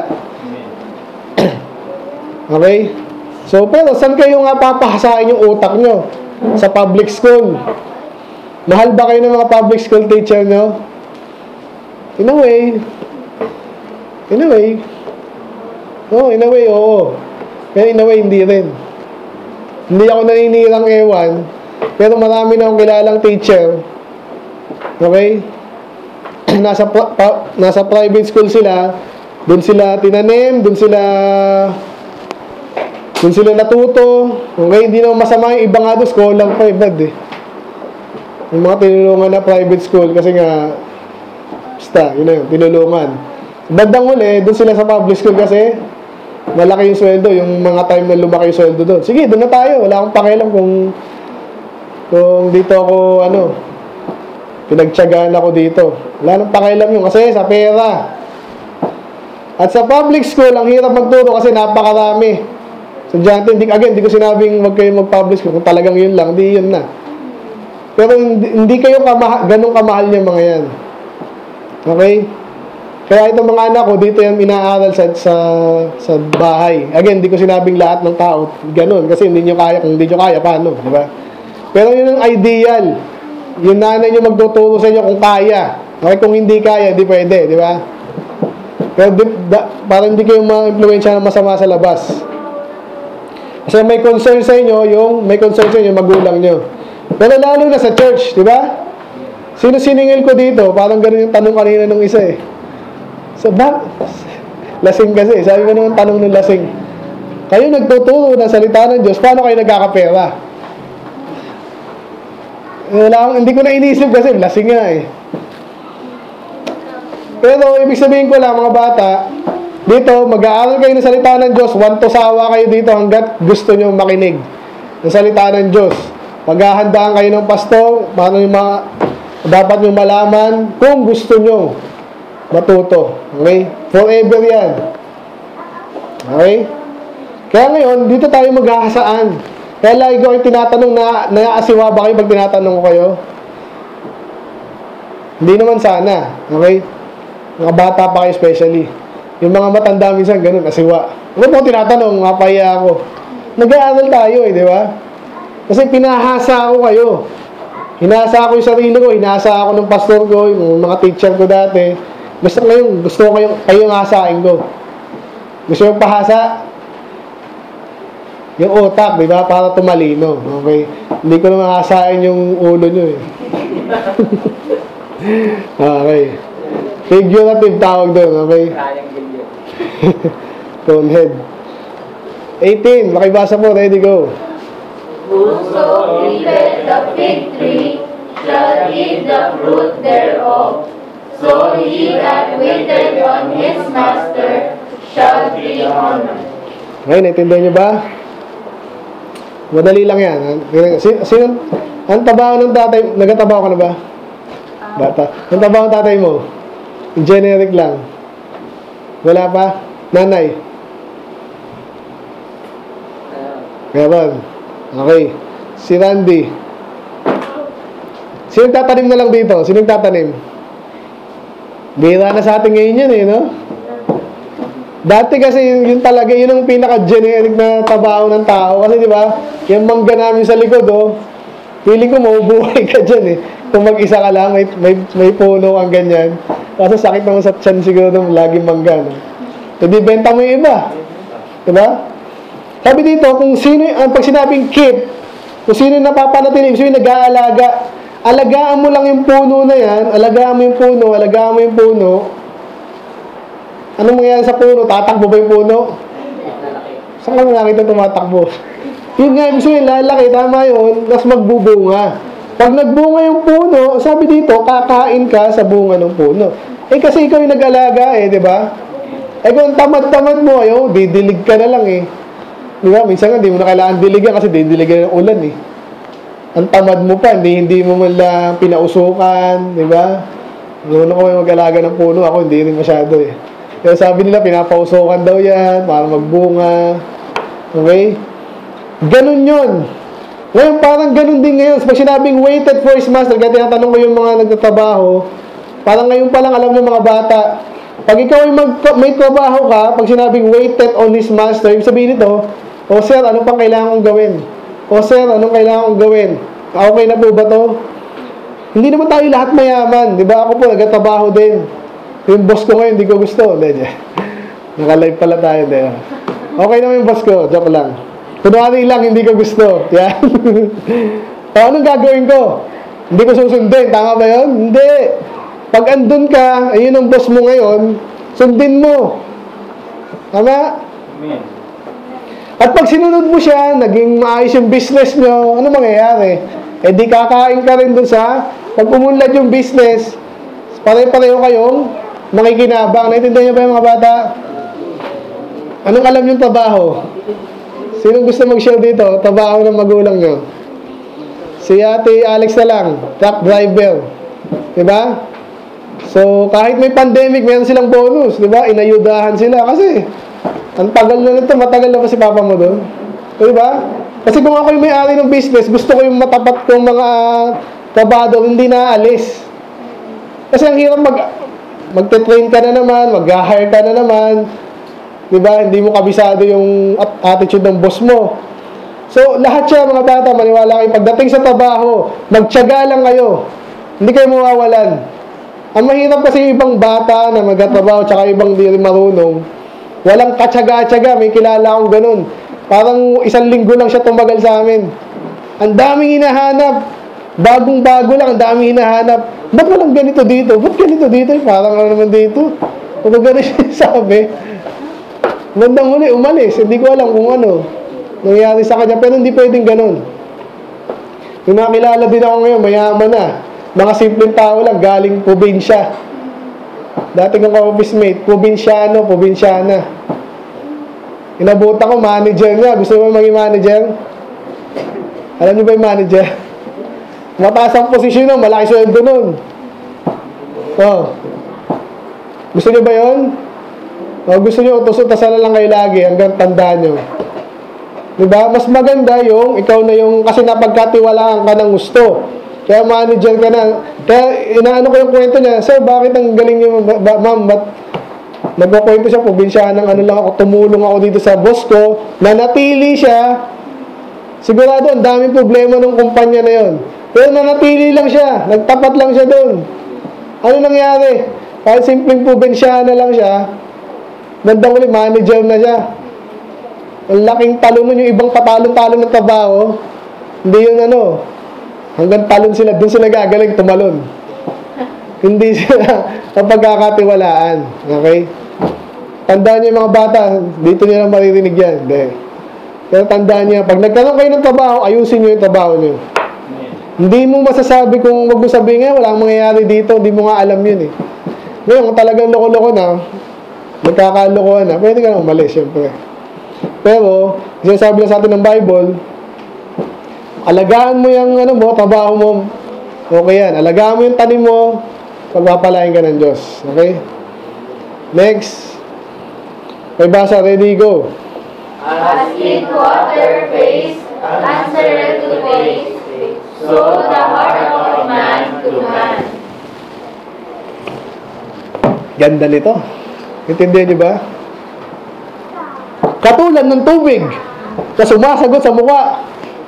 Okay? So, pero saan kayo nga papahasain yung utak nyo? Sa public school. Mahal ba kayo ng mga public school teacher nyo? In a way. In a way. Oh, in a way, oo. Pero in a way, hindi rin. Hindi ako naninirang ewan, pero marami na akong kilalang teacher. Okay? nasa, pa, nasa private school sila, dun sila tinanim, dun sila dun sila natuto. Okay? Hindi naman masama yung iba nga doon, school lang pa, ibad eh. Yung mga tinulungan na private school, kasi nga, basta, yun na yun, tinulungan. Bandang uli, dun sila sa public school kasi, malaki yung sweldo, yung mga time na lumaki yung sweldo doon. Sige, doon na tayo. Wala akong pakialam kung kung dito ako, ano, pinagtiyagaan ako dito. Wala nang pakialam yun kasi sa pera. At sa public school, ang hirap magturo kasi napakarami. So, dyan, hindi, again, hindi ko sinabing wag kayo mag-public school. Kung talagang yun lang, hindi yun na. Pero hindi, hindi kayo kamaha, ganun kamahal niya mga yan. Okay? Kaya itong mga anak ko, dito yan inaaral sa, sa, sa bahay. Again, hindi ko sinabing lahat ng tao, ganun. Kasi hindi nyo kaya, kung hindi nyo kaya, paano? Diba? Pero yun ang ideal. Yung nanay nyo magtuturo sa inyo kung kaya. Okay, kung hindi kaya, hindi pwede. Diba? Pero di, da, para hindi kayo ma-influensya ng masama sa labas. Kasi may concern sa inyo, yung may concern sa inyo, magulang nyo. Pero lalo na sa church, diba? Sino siningil ko dito? Parang ganun yung tanong kanina nung isa eh. So, ba? Lasing kasi. Sabi ko naman tanong ng lasing. Kayo nagtuturo ng salita ng Diyos, paano kayo nagkakapera? Wala, hindi ko na inisip kasi lasing nga eh. Pero, ibig sabihin ko lang, mga bata, dito, mag-aaral kayo ng salita ng Diyos, wanto sawa kayo dito hanggat gusto nyo makinig ng salita ng Diyos. Maghahandaan kayo ng pastor, paano yung mga, dapat nyo malaman kung gusto nyo matuto. Okay? Forever yan. Okay? Kaya ngayon, dito tayo maghahasaan. Kaya lagi ko kayo tinatanong na naaasiwa ba kayo pag tinatanong ko kayo? Hindi naman sana. Okay? Mga bata pa kayo especially. Yung mga matanda minsan ganun, asiwa. Ano po tinatanong, mapaya ako. Nag-aaral tayo eh, di ba? Kasi pinahasa ako kayo. Hinasa ako yung sarili ko, hinasa ako ng pastor ko, yung mga teacher ko dati. Gusto ko kayong, gusto ko kayong, kayong hasain ko. Gusto yung pahasa? Yung utak, di ba? Para tumalino. Okay? Hindi ko naman hasain yung ulo nyo eh. Okay. Figurative tawag doon, okay? Conehead. eighteen, makibasa po, ready, go. Whoso eateth the fig tree shall eat the fruit thereof. So he that waiteth on his master shall be honored. Okay, naintindihan nyo ba? Madali lang yan. Sino, sino ang trabaho ng tatay? Nagtatrabaho ka na ba? Bata. Ang trabaho ng tatay mo? Generic lang. Wala pa? Nanay? Meron. Okay. Si Randy. Sino tatanim na lang dito? Sino tatanim? Bira na sa atin ngayon yan eh, no? Dati kasi yun, yun talaga, yun ang pinaka-generic na trabaho ng tao. Kasi di ba, yung mangga namin sa likod, oh, feeling ko mabubuhay ka dyan eh. Kung mag-isa ka lang, may, may, may puno kang ganyan. Kasi sakit naman sa tiyan siguro ng laging mangga, no? Hindi benta mo yung iba. Di ba? Sabi dito, kung sino, ang pag sinabing keep, kung sino yung napapanatili, sino yung nag-aalaga, alagaan mo lang yung puno na yan, alagaan mo yung puno, alagaan mo yung puno. Anong mangyayari sa puno? Tatakbo ba yung puno? Saan ka nakita tumatakbo? Yun nga, gusto yung lalaki, tama yun, tapos magbubunga. Pag nagbunga yung puno, sabi dito, kakain ka sa bunga ng puno. Eh kasi ikaw yung nag-alaga eh, di ba? Eh kung tamad-tamad mo, ayaw, didilig ka na lang eh. Di ba? Minsan nga, di mo na kailangan diligan kasi didiligan ng ulan eh. Ang tamad mo pa, hindi, hindi mo man lang pinausukan, di ba? Noon ako may mag-alaga ng puno, ako hindi rin masyado eh. Kaya sabi nila, pinapausukan daw yan para magbunga. Okay? Ganun yun. Ngayon, parang ganun din ngayon. Pag sinabing waited for his master, kaya tinatanong ko yung mga nagtatrabaho, parang ngayon pa lang alam ng mga bata, pag ikaw ay mag, may trabaho ka, pag sinabing waited on his master, ibig sabihin nito, o sir, ano pang kailangan kong gawin? O sir, anong kailangan kong gawin? Okay na po ba to? Hindi naman tayo lahat mayaman. Di ba? Ako po, nagtatrabaho din. Yung boss ko ngayon, hindi ko gusto. Hindi, naka-live pala tayo. Hindi. Okay naman yung boss ko. Joke lang. Kunwari lang, hindi ko gusto. Yan. O, anong gagawin ko? Hindi ko susundin. Tama ba yun? Hindi. Pag andun ka, ayun ang boss mo ngayon, sundin mo. Tama? Amen. At pag sinunod mo siya, naging maayos yung business nyo, ano mangyayari? Eh di kakain ka rin dun sa, pag umunlad yung business, pare-pareho kayong makikinabang. Naintindihan niyo ba yung mga bata? Anong alam yung trabaho? Sino gusto mag-share dito? Trabaho ng magulang nyo. Si Ate Alex na lang, truck driver. Diba? So, kahit may pandemic, meron silang bonus. Diba? Inayudahan sila. Kasi, ang tagal na nito, matagal na ba si papa mo doon? Diba? Kasi kung ako yung may-ari ng business, gusto ko yung matapat kong mga trabador, hindi na-alis. Kasi ang hirap mag magte-train ka na naman, mag-hire ka na naman, di ba? Hindi mo kabisado yung attitude ng boss mo. So, lahat siya mga bata, maniwala kayo, pagdating sa trabaho, magtiyaga lang kayo. Hindi kayo mawawalan. Ang mahirap kasi yung ibang bata na magtatrabaho, tsaka ibang di rin marunong, walang katyaga-tyaga, may kilala akong ganun. Parang isang linggo lang siya tumagal sa amin. Ang daming hinahanap. Bagong-bago lang, ang daming hinahanap. Ba't walang ganito dito? Ba't ganito dito? Parang ano naman dito? Kung gano'n siya sabi, bandang huli, umalis. Hindi ko alam kung ano nangyari sa kanya. Pero hindi pwedeng ganun. Yung nakilala din ako ngayon, mayaman na. Mga simpleng tao lang, galing probinsya. Dati kong ka-office mate, probinsyano, probinsyana. Inabutan ko, manager niya. Gusto mo maging manager? Alam niyo ba yung manager? Mataas ang posisyon nun, malaki sweldo nun. Oh. Gusto niyo ba yun? O gusto niyo, utos-utasan na lang kayo lagi hanggang tandaan niyo. Diba? Mas maganda yung, ikaw na yung, kasi napagkatiwalaan ka ng gusto. Kaya manager ka na. Kaya inaano ko yung kwento niya, sir, bakit ang galing niyo, ma'am, ba't nagpakwento siya, probinsya ng ano lang ako, tumulong ako dito sa boss ko, nanatili siya, sigurado, ang daming problema ng kumpanya na yon. Pero nanatili lang siya, nagtapat lang siya doon. Ano nangyari? Kahit simpleng probinsya na lang siya, bandang uli, manager na siya. Ang laking talon nun, yung ibang patalon-talon ng trabaho, hindi yun ano, hanggang talon sila, doon sila gagaling tumalon. Hindi sila mapagkakatiwalaan. Okay? Tandaan niyo yung mga bata, dito niyo lang maririnig yan. Hindi. Pero tandaan niyo, pag nagkaroon kayo ng trabaho, ayusin niyo yung trabaho niyo. Hindi mo masasabi kung wag mo sabihin nga, walang mangyayari dito, hindi mo nga alam yun eh. Ngayon, kung talagang loko-loko na, nagkakalokohan na, pwede ka na umalis, syempre. Pero, sinasabi lang sa atin ng Bible, alagaan mo yung ano mo, trabaho mo, okay yan. Alagaan mo yung tanim mo, pagpapalain ka ng Diyos. Okay? Next. May basa, ready, go. As in water face, answer to face, so the heart of man to man. Ganda nito. Intindihan niyo ba? Katulad ng tubig na sumasagot sa mukha.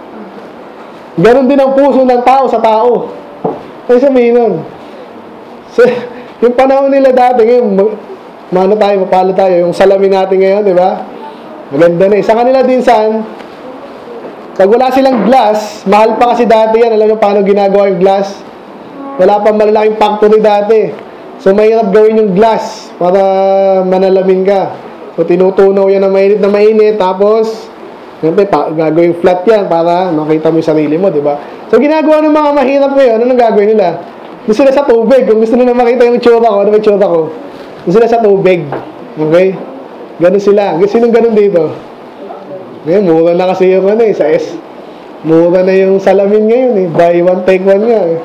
Ganon din ang puso ng tao sa tao. Ano sabihin nun? So, yung panahon nila dati, ngayon, mano tayo, mapalo tayo, yung salamin natin ngayon, di ba? Maganda na eh. Sa kanila din saan, pag wala silang glass, mahal pa kasi dati yan. Alam nyo paano ginagawa yung glass? Wala pa malalaking factory dati. So, mahirap gawin yung glass para manalamin ka. So, tinutunaw yan na mainit na mainit. Tapos, siyempre, gagawin flat yan para makita mo yung sarili mo, di ba? So, ginagawa ng mga mahirap ngayon, ano gagawin nila? Gusto nila sa tubig. Kung gusto nila makita yung tsura ko, ano yung tsura ko? Gusto nila sa tubig. Okay? Ganun sila. Sinong ganun dito? Ngayon, mura na kasi yung ano eh, sa S. Mura na yung salamin ngayon eh. Buy one, take one nga eh.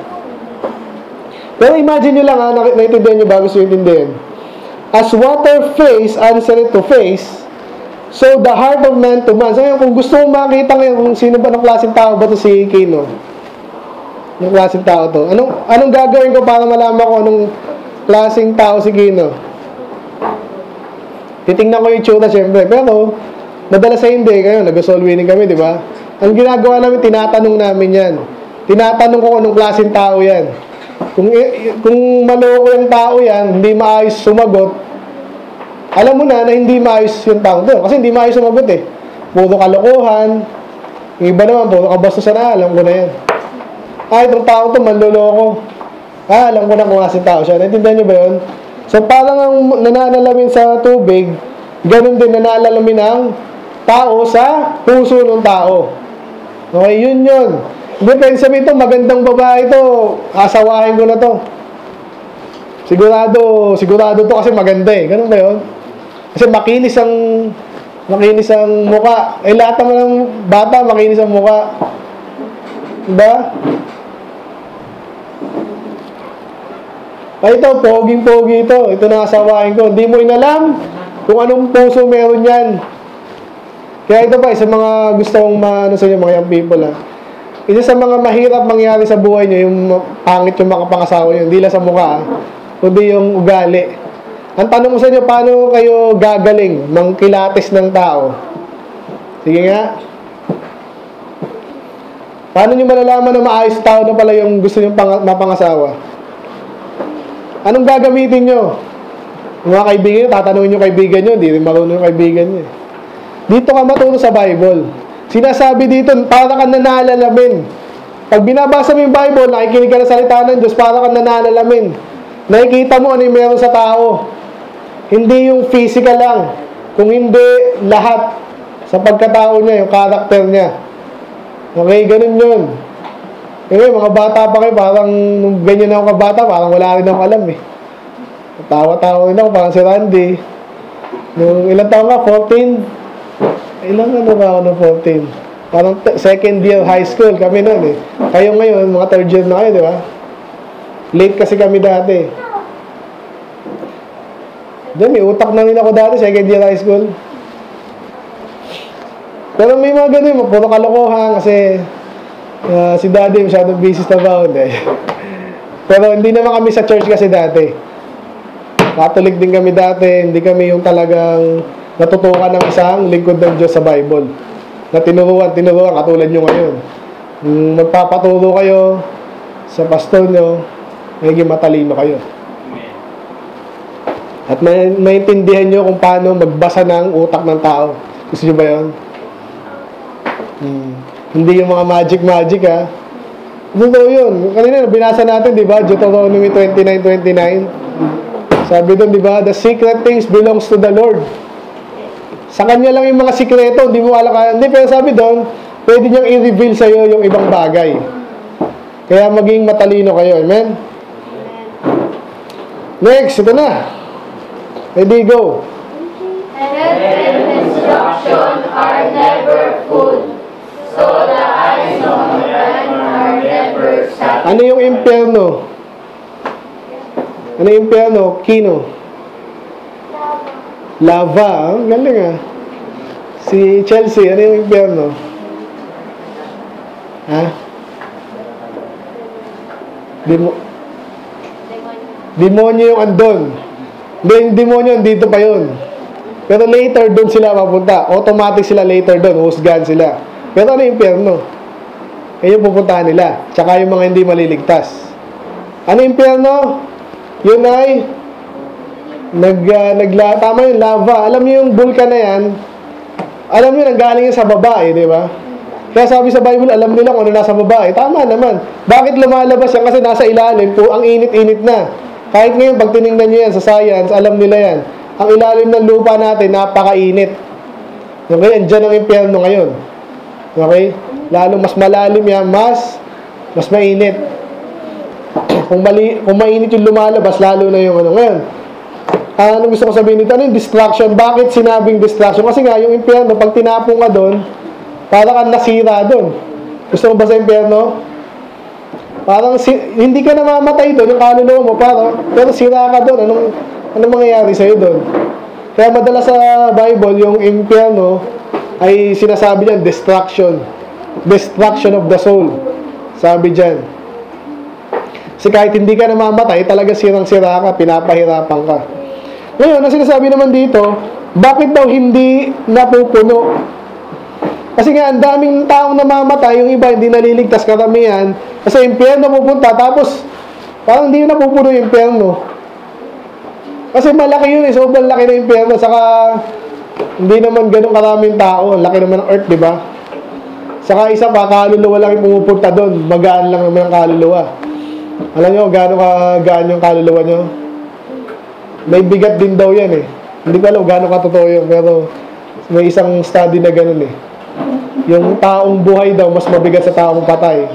Pero imagine nyo lang ha, naintindihan nyo ba? Gusto nyo intindihan. As water face, answer to face, so the heart of man to man. So ngayon, kung gusto mong makita ngayon kung sino ba ng klaseng tao ba to si Kino? Anong klaseng tao to? Anong, anong gagawin ko para malaman ko anong klaseng tao si Kino? Titingnan ko yung tsura syempre. Pero, madalas sa hindi. Kayo, nag-soul winning kami, di ba? Ang ginagawa namin, tinatanong namin yan. Tinatanong ko anong klaseng tao yan. Kung, kung maloko yung tao yan, hindi maayos sumagot, alam mo na na hindi maayos yung tao doon. Kasi hindi maayos sumagot eh. Puro kalokohan. Yung iba naman, puro kabastusan na, alam ko na yan. Ah, itong tao to, manloloko. Ah, alam ko na kung klaseng tao siya. Naintindihan nyo ba yun? So, parang ang nananalamin sa tubig, ganun din nananalamin ang tao sa puso ng tao. Okay, yun yun. Hindi pwede sabihin ito, magandang babae ito, asawahin ko na to. Sigurado, sigurado to kasi maganda eh. Ganun ba yun? Kasi makinis ang, makinis ang muka. Eh, lahat naman ng bata, makinis ang muka. Diba? Ay, ito, poging-pogi ito. Ito na asawahin ko. Hindi mo inalam kung anong puso meron yan. Kaya ito pa, isa mga gusto kong maano sa inyo, mga young people ha. Isa sa mga mahirap mangyari sa buhay nyo, yung pangit yung makapangasawa nyo, hindi lang sa mukha ha, kundi yung ugali. Ang tanong ko sa inyo, paano kayo gagaling mangkilatis ng tao? Sige nga. Paano nyo malalaman na maayos tao na pala yung gusto nyo pang mapangasawa? Anong gagamitin nyo? Mga kaibigan nyo, tatanungin nyo kaibigan nyo, hindi rin marunong yung kaibigan nyo. Dito ka matuto sa Bible. Sinasabi dito, para kang nanalalamin. Pag binabasa mo yung Bible, nakikinig ka ng salita ng Diyos, para kang nanalalamin. Nakikita mo ano yung meron sa tao. Hindi yung physical lang. Kung hindi, lahat sa pagkatao niya, yung karakter niya. Okay, ganun yun. Eh, mga bata pa kayo, parang nung ganyan ako kabata, parang wala rin akong alam eh. Tawa-tawa rin ako, parang si Randy. Nung ilang taon ka, fourteen? Ilang ano ka ako ng fourteen? Parang second year high school kami noon eh. Kayo ngayon, mga third year na kayo, di ba? Late kasi kami dati. Diyan, may utak na rin ako dati, second year high school. Pero may mga ganun, puro kalokohan kasi uh, si daddy masyadong busy sa trabaho. Pero hindi naman kami sa church kasi dati. Catholic din kami dati, hindi kami yung talagang natutukan ng isang lingkod ng Diyos sa Bible. Na tinuruan, tinuruan, katulad nyo ngayon. Kung magpapaturo kayo sa pastor nyo, magiging matalino kayo. At may, maintindihan nyo kung paano magbasa ng utak ng tao. Gusto nyo ba yun? Hmm. Hindi yung mga magic-magic ha. Totoo yun. Kanina binasa natin, di ba? Deuteronomy twenty-nine twenty-nine. Sabi doon, di ba? The secret things belongs to the Lord. Sa kanya lang yung mga sikreto, hindi mo alam. Hindi, pero sabi doon, pwede niyang i-reveal sa'yo yung ibang bagay. Kaya maging matalino kayo. Amen? Next, ito na. Ready, go. Health and instruction Ano yung impyerno? Ano yung impyerno? Kino? Lava. Ang galing ah. Si Chelsea, ano yung impyerno? Ha? Demo Demonyo yung andon. Hindi, yung demonyo dito pa yun. Pero later doon sila mapunta. Automatic sila later doon. Husgahan sila. Pero ano yung impyerno? Eh yung pupuntahan nila. Tsaka yung mga hindi maliligtas. Ano yung impyerno? Yun ay nag, uh, nagla, tama yung lava. Alam niyo yung vulkan na yan, alam niyo nanggaling yan sa babae, di ba? Kaya sabi sa Bible, alam nila kung ano nasa babae. Tama naman. Bakit lumalabas yan? Kasi nasa ilalim po, ang init-init na. Kahit ngayon, pag tinignan nyo yan sa science, alam nila yan. Ang ilalim ng lupa natin, napakainit. Okay? Andiyan ang impyerno ngayon. Okay? Lalo mas malalim yan, mas mas mainit. Kung, mali, kung mainit yung lumalabas, lalo na yung ano ngayon. Uh, ano gusto ko sabihin dito? Ano yung distraction? Bakit sinabing distraction? Kasi nga, yung impyerno, pag tinapong ka doon, para kang nasira doon. Gusto mo ba sa impyerno? Parang si, hindi ka namamatay doon, yung kaluluwa mo, parang, pero sira ka doon. Anong, anong mangyayari sa'yo doon? Kaya madalas sa Bible, yung impyerno ay sinasabi dyan, destruction. Destruction of the soul. Sabi dyan. Kasi kahit hindi ka namamatay, talaga sirang-sira ka, pinapahirapan ka. Ngayon, ang sinasabi naman dito, bakit daw hindi napupuno? Kasi nga, ang daming taong namamatay, yung iba hindi naliligtas, karamihan, kasi impyerno pupunta, tapos parang hindi na napupuno yung impyerno. Kasi malaki yun eh, sobrang laki na impyerno, saka hindi naman ganun karaming tao, laki naman ng earth, di ba? Saka isa pa, kaluluwa lang yung pumupunta doon, magaan lang naman ang kaluluwa. Alam nyo, gaano kagaan yung kaluluwa nyo? May bigat din daw yan eh. Hindi ko alam gaano katotoo yun, pero may isang study na ganun eh. Yung taong buhay daw mas mabigat sa taong patay.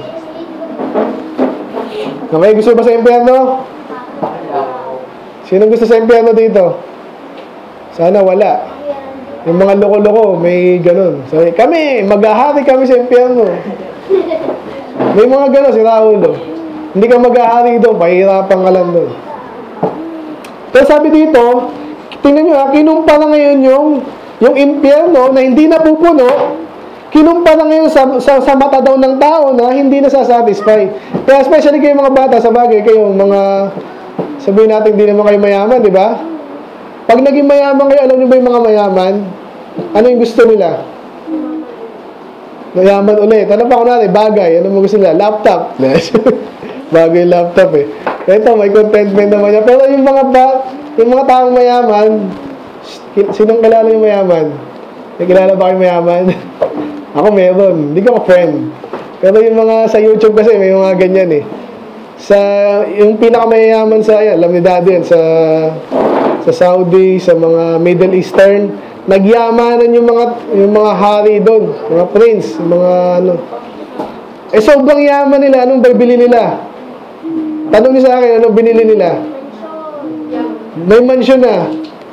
Okay, gusto ba sa impyerno? Sino gusto sa impyerno dito? Sana wala. Yung mga loko-loko, may ganun. So, kami, maghahari kami sa impyerno. May mga ganun, si Raul. Oh. Hindi ka maghahari doon, pahirapan ka lang doon. Pero sabi dito, tingnan nyo ha, kinumpara ngayon yung, yung impyerno na hindi napupuno, kinumpara ngayon sa, sa, sa mata daw ng tao na hindi nasasatisfy. Kaya especially kayo mga bata, sa bagay, kayong mga, sabihin natin, hindi naman kayo mayaman, di ba? Pag naging mayaman kayo, alam nyo ba yung mga mayaman? Ano yung gusto nila? Mayaman ulit. Ano pa kunwari? Bagay. Ano mo gusto nila? Laptop. Bagay laptop eh. Ito, may contentment naman niya. Pero yung mga ba, yung mga taong mayaman, sinong kilala yung mayaman? May kilala ba kayong mayaman? Ako meron. Hindi ko ka-friend. Pero yung mga sa YouTube kasi, may mga ganyan eh. Sa, yung pinakamayaman sa, ayan, alam ni Daddy yan, sa, sa Saudi, sa mga Middle Eastern, nagyamanan yung mga, yung mga hari doon, mga prince, mga ano. Eh, sobrang yaman nila, anong bibili nila? Tanong niyo sa akin, anong binili nila? May mansion na.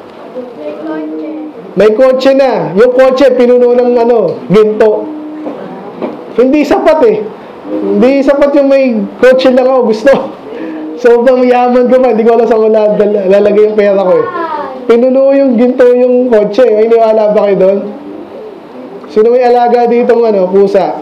May kotse na. Yung kotse, pinuno ng ano, ginto. Hindi sapat eh. Hindi sapat yung may kotse lang ako gusto. Sobrang yaman ko pa. Hindi ko alam saan ko lalagay yung pera ko eh. Pinuno yung ginto yung kotse. May niwala ba kayo doon? Sino may alaga ditong ano, pusa?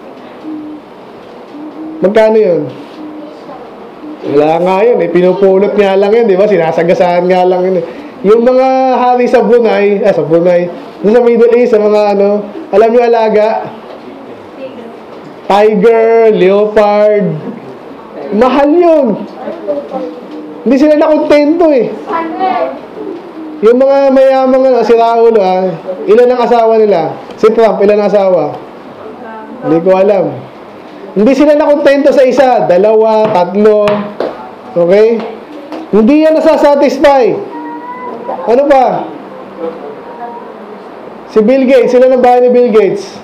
Magkano yun? Wala nga yun eh. Pinupulot nga lang yun, di ba? Sinasagasaan nga lang yun eh. Yung mga hari sa Brunei, ah, sa Brunei, sa Middle East, sa mga ano, alam nyo alaga? Tiger, leopard. Mahal yun. Hindi sila nakontento eh. Yung mga mayamang ano, si Raul, ah, ilan ang asawa nila? Si Trump, ilan ang asawa? Hindi ko alam. Hindi sila nakontento sa isa, dalawa, tatlo. Okay? Hindi yan nasasatisfy. Ano pa? Si Bill Gates, sila ng bahay ni Bill Gates.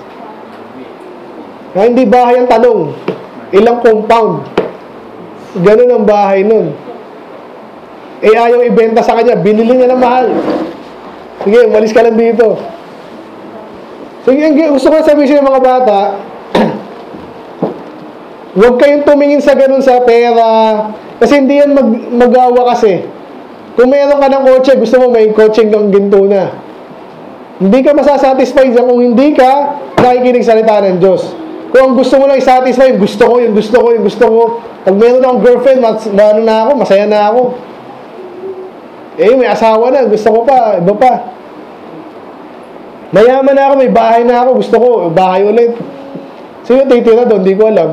Na hindi bahay ang tanong. Ilang compound. Ganun ang bahay nun. Eh ayaw ibenta sa kanya, binili niya ng mahal. Sige, malis ka lang dito. Sige, gusto ko sabihin sa mga bata, Huwag kayong tumingin sa ganun sa pera. Kasi hindi yan mag magawa kasi. Kung meron ka ng kotse, gusto mo may kotse ng ginto na. Hindi ka masasatisfy dyan kung hindi ka nakikinig salita ng Diyos. Kung ang gusto mo lang i-satisfy, yung gusto ko, yung gusto ko, yung gusto ko. Pag meron akong girlfriend, mas, ano na ako, masaya na ako. Eh, may asawa na, gusto ko pa, iba pa. Mayaman na ako, may bahay na ako, gusto ko, bahay ulit. Sino titira doon? Hindi ko alam.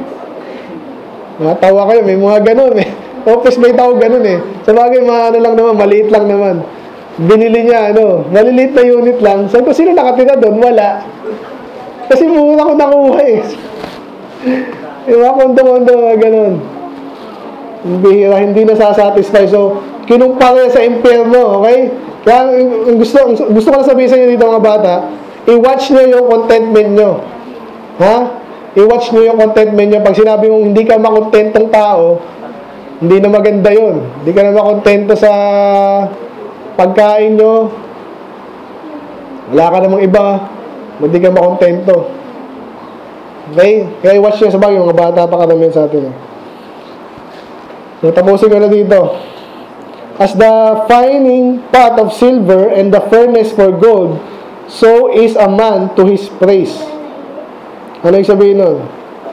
Natawa kayo, may mga ganun eh. Office may tao ganun eh. Sa bagay, mga ano lang naman, maliit lang naman. Binili niya, ano, maliliit na unit lang. Sabi ko, sino nakatira doon? Wala. Kasi muna ko nakuha eh. Yung mga kondo-kondo, ganun. Bihira, hindi nasasatisfy. So, kinumpara sa impyerno, okay? Kaya, ang gusto, ang gusto ko na sabihin sa inyo dito mga bata, i-watch nyo yung contentment nyo. Ha? I-watch nyo yung contentment nyo. Pag sinabi mong hindi ka makontentong tao, hindi na maganda yun. Hindi ka na makontento sa pagkain nyo. Wala ka namang iba. Hindi ka makontento. Okay? Kaya i-watch nyo sa bagay. Mga bata pa karamihan sa atin. So, tapusin ko na dito. As the fining pot of silver and the furnace for gold, so is a man to his praise. Ano yung sabihin nun?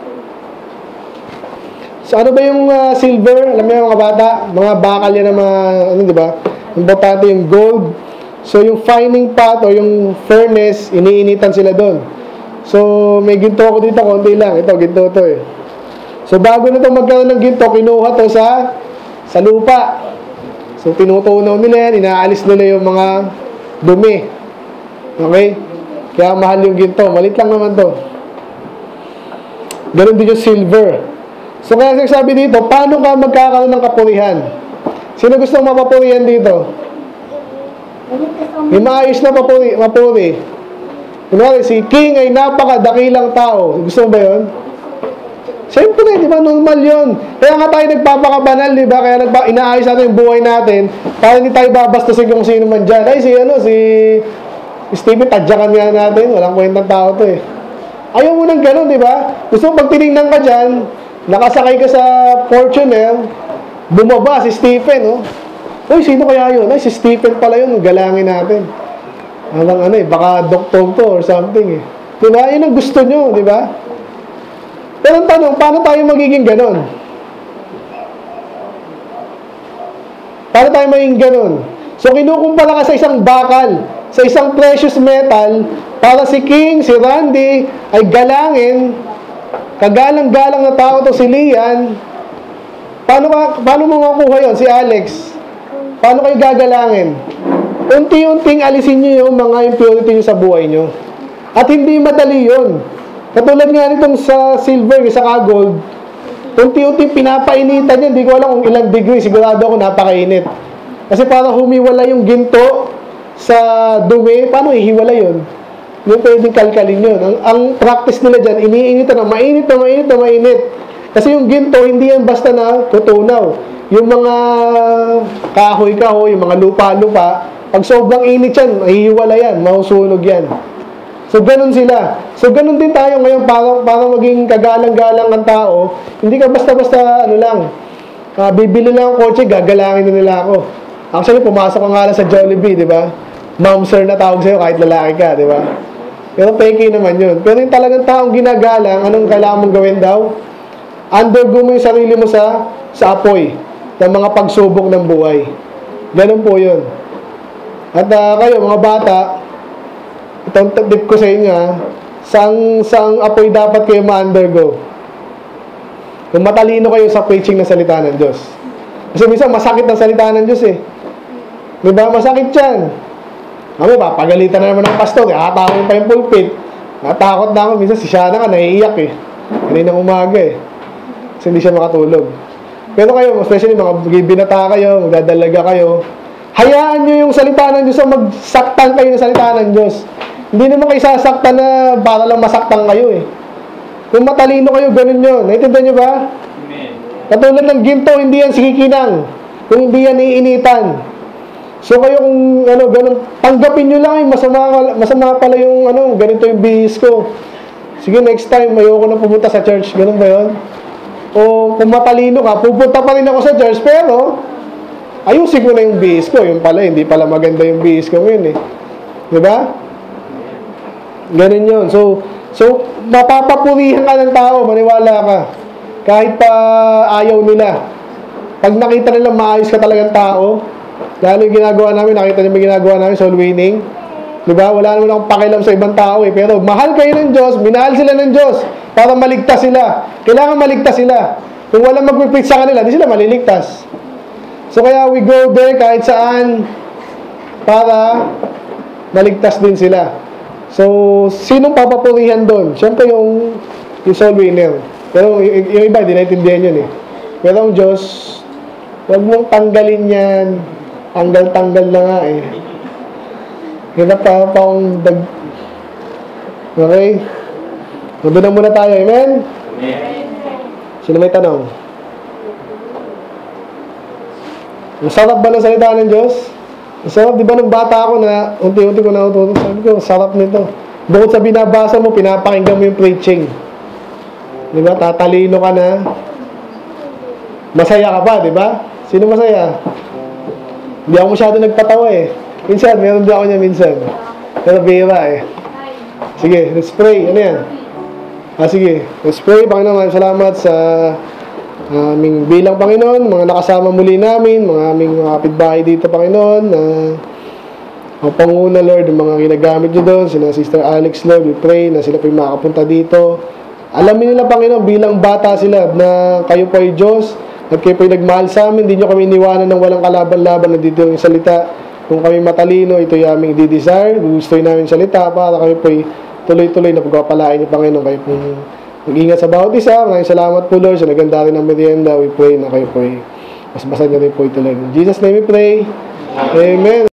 So, ano ba yung uh, silver? Alam niyo mga bata? Mga bakal yan ng mga, ano diba? Importante yung gold. So, yung fining pot o yung furnace, iniinitan sila doon. So, may ginto ako dito, konti lang. Ito, ginto to eh. So, bago na itong magkaroon ng ginto, kinuha to sa, sa lupa. So, tinutunaw nila yan, inaalis nila yung mga dumi. Okay? Kaya mahal yung ginto. Malit lang naman to. Ganun din yung silver. So, kaya sabi dito, paano ka magkakaroon ng kapurihan? Sino gusto mapapurihan dito? Yung maayos na papuri. mapuri. Kunwari, si King ay napakadakilang tao. Gusto mo ba yun? Siyempre, di ba, normal yun. Kaya nga tayo nagpapakabanal, di ba? Kaya nagpa inaayos natin yung buhay natin para hindi tayo babastusin kung sino man dyan. Ay, si, ano, si Stephen, tadyakan nga natin. Walang kwentang tao to eh. Ayaw mo nang ganun, di ba? Gusto mo, pag tinignan ka dyan, nakasakay ka sa Fortuner, bumaba si Stephen, oh. Uy, sino kaya yun? Ay, si Stephen pala yun. Galangin natin. Hanggang ano eh, baka doktor to or something eh. Di ba? Yun ang gusto nyo, di ba? Pero ang tanong, paano tayo magiging ganon? Paano tayo magiging ganon? So, kinukumpara ka sa isang bakal, sa isang precious metal, para si King, si Randy, ay galangin, kagalang-galang na tao to si Lian. Paano, ka, paano mo makuha yun? Si Alex. Paano kayo gagalangin? Unti-unting alisin nyo yung mga impurity nyo sa buhay nyo. At hindi madali yun. Katulad nga nitong sa silver, sa gold, unti-unti pinapainitan yan. Hindi ko alam kung ilang degree. Sigurado ako napakainit. Kasi para humiwala yung ginto sa dumi, paano ihiwala yun? Yung pwedeng kalkalin yun. Ang, ang practice nila dyan, iniinitan na mainit na mainit na mainit. Kasi yung ginto, hindi yan basta na tutunaw. Yung mga kahoy-kahoy, yung mga lupa-lupa, pag sobrang init yan, mahihiwala yan, mahusunog yan. So, ganun sila. So, ganun din tayo ngayon para, para maging kagalang-galang ang tao. Hindi ka basta-basta, ano lang, uh, bibili lang ang kotse, gagalangin na nila ako. Actually, pumasok ka nga lang sa Jollibee, di ba? Ma'am, sir na tawag sa'yo kahit lalaki ka, di ba? Pero peke naman yun. Pero yung talagang taong ginagalang, anong kailangan mong gawin daw? Undergo mo yung sarili mo sa, sa apoy ng mga pagsubok ng buhay. Ganun po yun. At uh, kayo, mga bata, itong tip ko sa inyo, ha, saang, saang apoy dapat kayo ma-undergo? Kung matalino kayo sa preaching ng salita ng Diyos. Kasi minsan, masakit ang salita ng Diyos eh. Diba? Masakit yan. Kami, papagalitan na naman ng pastor. Nakatawin pa yung pulpit. Natakot na ako. Minsan, si Shana ka, naiiyak eh. Kaninang umaga eh. Kasi hindi siya makatulog. Pero kayo, especially mga binata kayo, magdadalaga kayo, hayaan nyo yung salita ng Diyos o magsaktan kayo ng salita ng Diyos. Hindi naman kayo sasaktan na para lang masaktan kayo eh. Kung matalino kayo, ganun yun. Naintindihan nyo ba? Amen. Katulad ng ginto, hindi yan sikikinang. Kung hindi yan iinitan. So kayo kung ano, ganun, tanggapin nyo lang, masama, masama pala yung ano, ganito yung bihis ko. sige, next time, ayoko na pumunta sa church. Ganun ba yun? O kung matalino ka, pupunta pa rin ako sa church, pero ayusin ko na yung bihis ko. Yung pala, hindi pala maganda yung bihis ko ngayon eh. Diba? Ganun yun. So, so mapapapurihan ka ng tao, maniwala ka. Kahit pa ayaw nila. Pag nakita nila maayos ka talagang tao, lalo yung ginagawa namin, nakita niyo yung ginagawa namin, soul winning. Diba? Wala naman akong pakialam sa ibang tao eh. Pero mahal kayo ng Diyos, minahal sila ng Diyos para maligtas sila. Kailangan maligtas sila. Kung walang mag-preach sa kanila, di sila maliligtas. So kaya we go there kahit saan para maligtas din sila. So, sinong papapurihan doon? Siyempre yung, yung soul winner. Pero yung, yung iba, hindi naintindihan yun eh. Pero ang Diyos, huwag mong tanggalin yan. Tanggal-tanggal na nga eh. Hirap pa pa akong dag... Okay? Nandun na muna tayo. Amen? Amen. Sino may tanong? Ang sarap ba ng salita ng Diyos? Ang sarap, di ba nung bata ako na unti-unti ko naututo, sabi ko, sarap nito. Bukod sa binabasa mo, pinapakinggan mo yung preaching. Di ba? Tatalino ka na. Masaya ka pa, di ba? Sino masaya? Hindi ako masyado nagpatawa eh. Minsan, meron din ako niya minsan. Pero bira eh. Sige, let's pray. Ano yan? Ah, sige. Let's pray. Panginoon, maraming salamat sa aming bilang Panginoon, mga nakasama muli namin, mga aming mga kapitbahay dito, Panginoon, na ang panguna, Lord, yung mga ginagamit nyo doon, sina Sister Alex, Lord, we pray na sila po yung makapunta dito. Alamin nila, Panginoon, bilang bata sila, na kayo po ay Diyos, at kayo po ay nagmahal sa amin, hindi nyo kami iniwanan ng walang kalaban-laban na dito yung salita. Kung kami matalino, ito yung aming di-desire, gusto namin salita para kayo po ay tuloy-tuloy na pagpapalain niyo, Panginoon, kayo po mag-ingat sa bawat isa. Maraming salamat po, Lord, sa naganda rin ng merienda. We pray na kayo po ay mas basan nyo rin po ituloy. In Jesus' name we pray. Amen.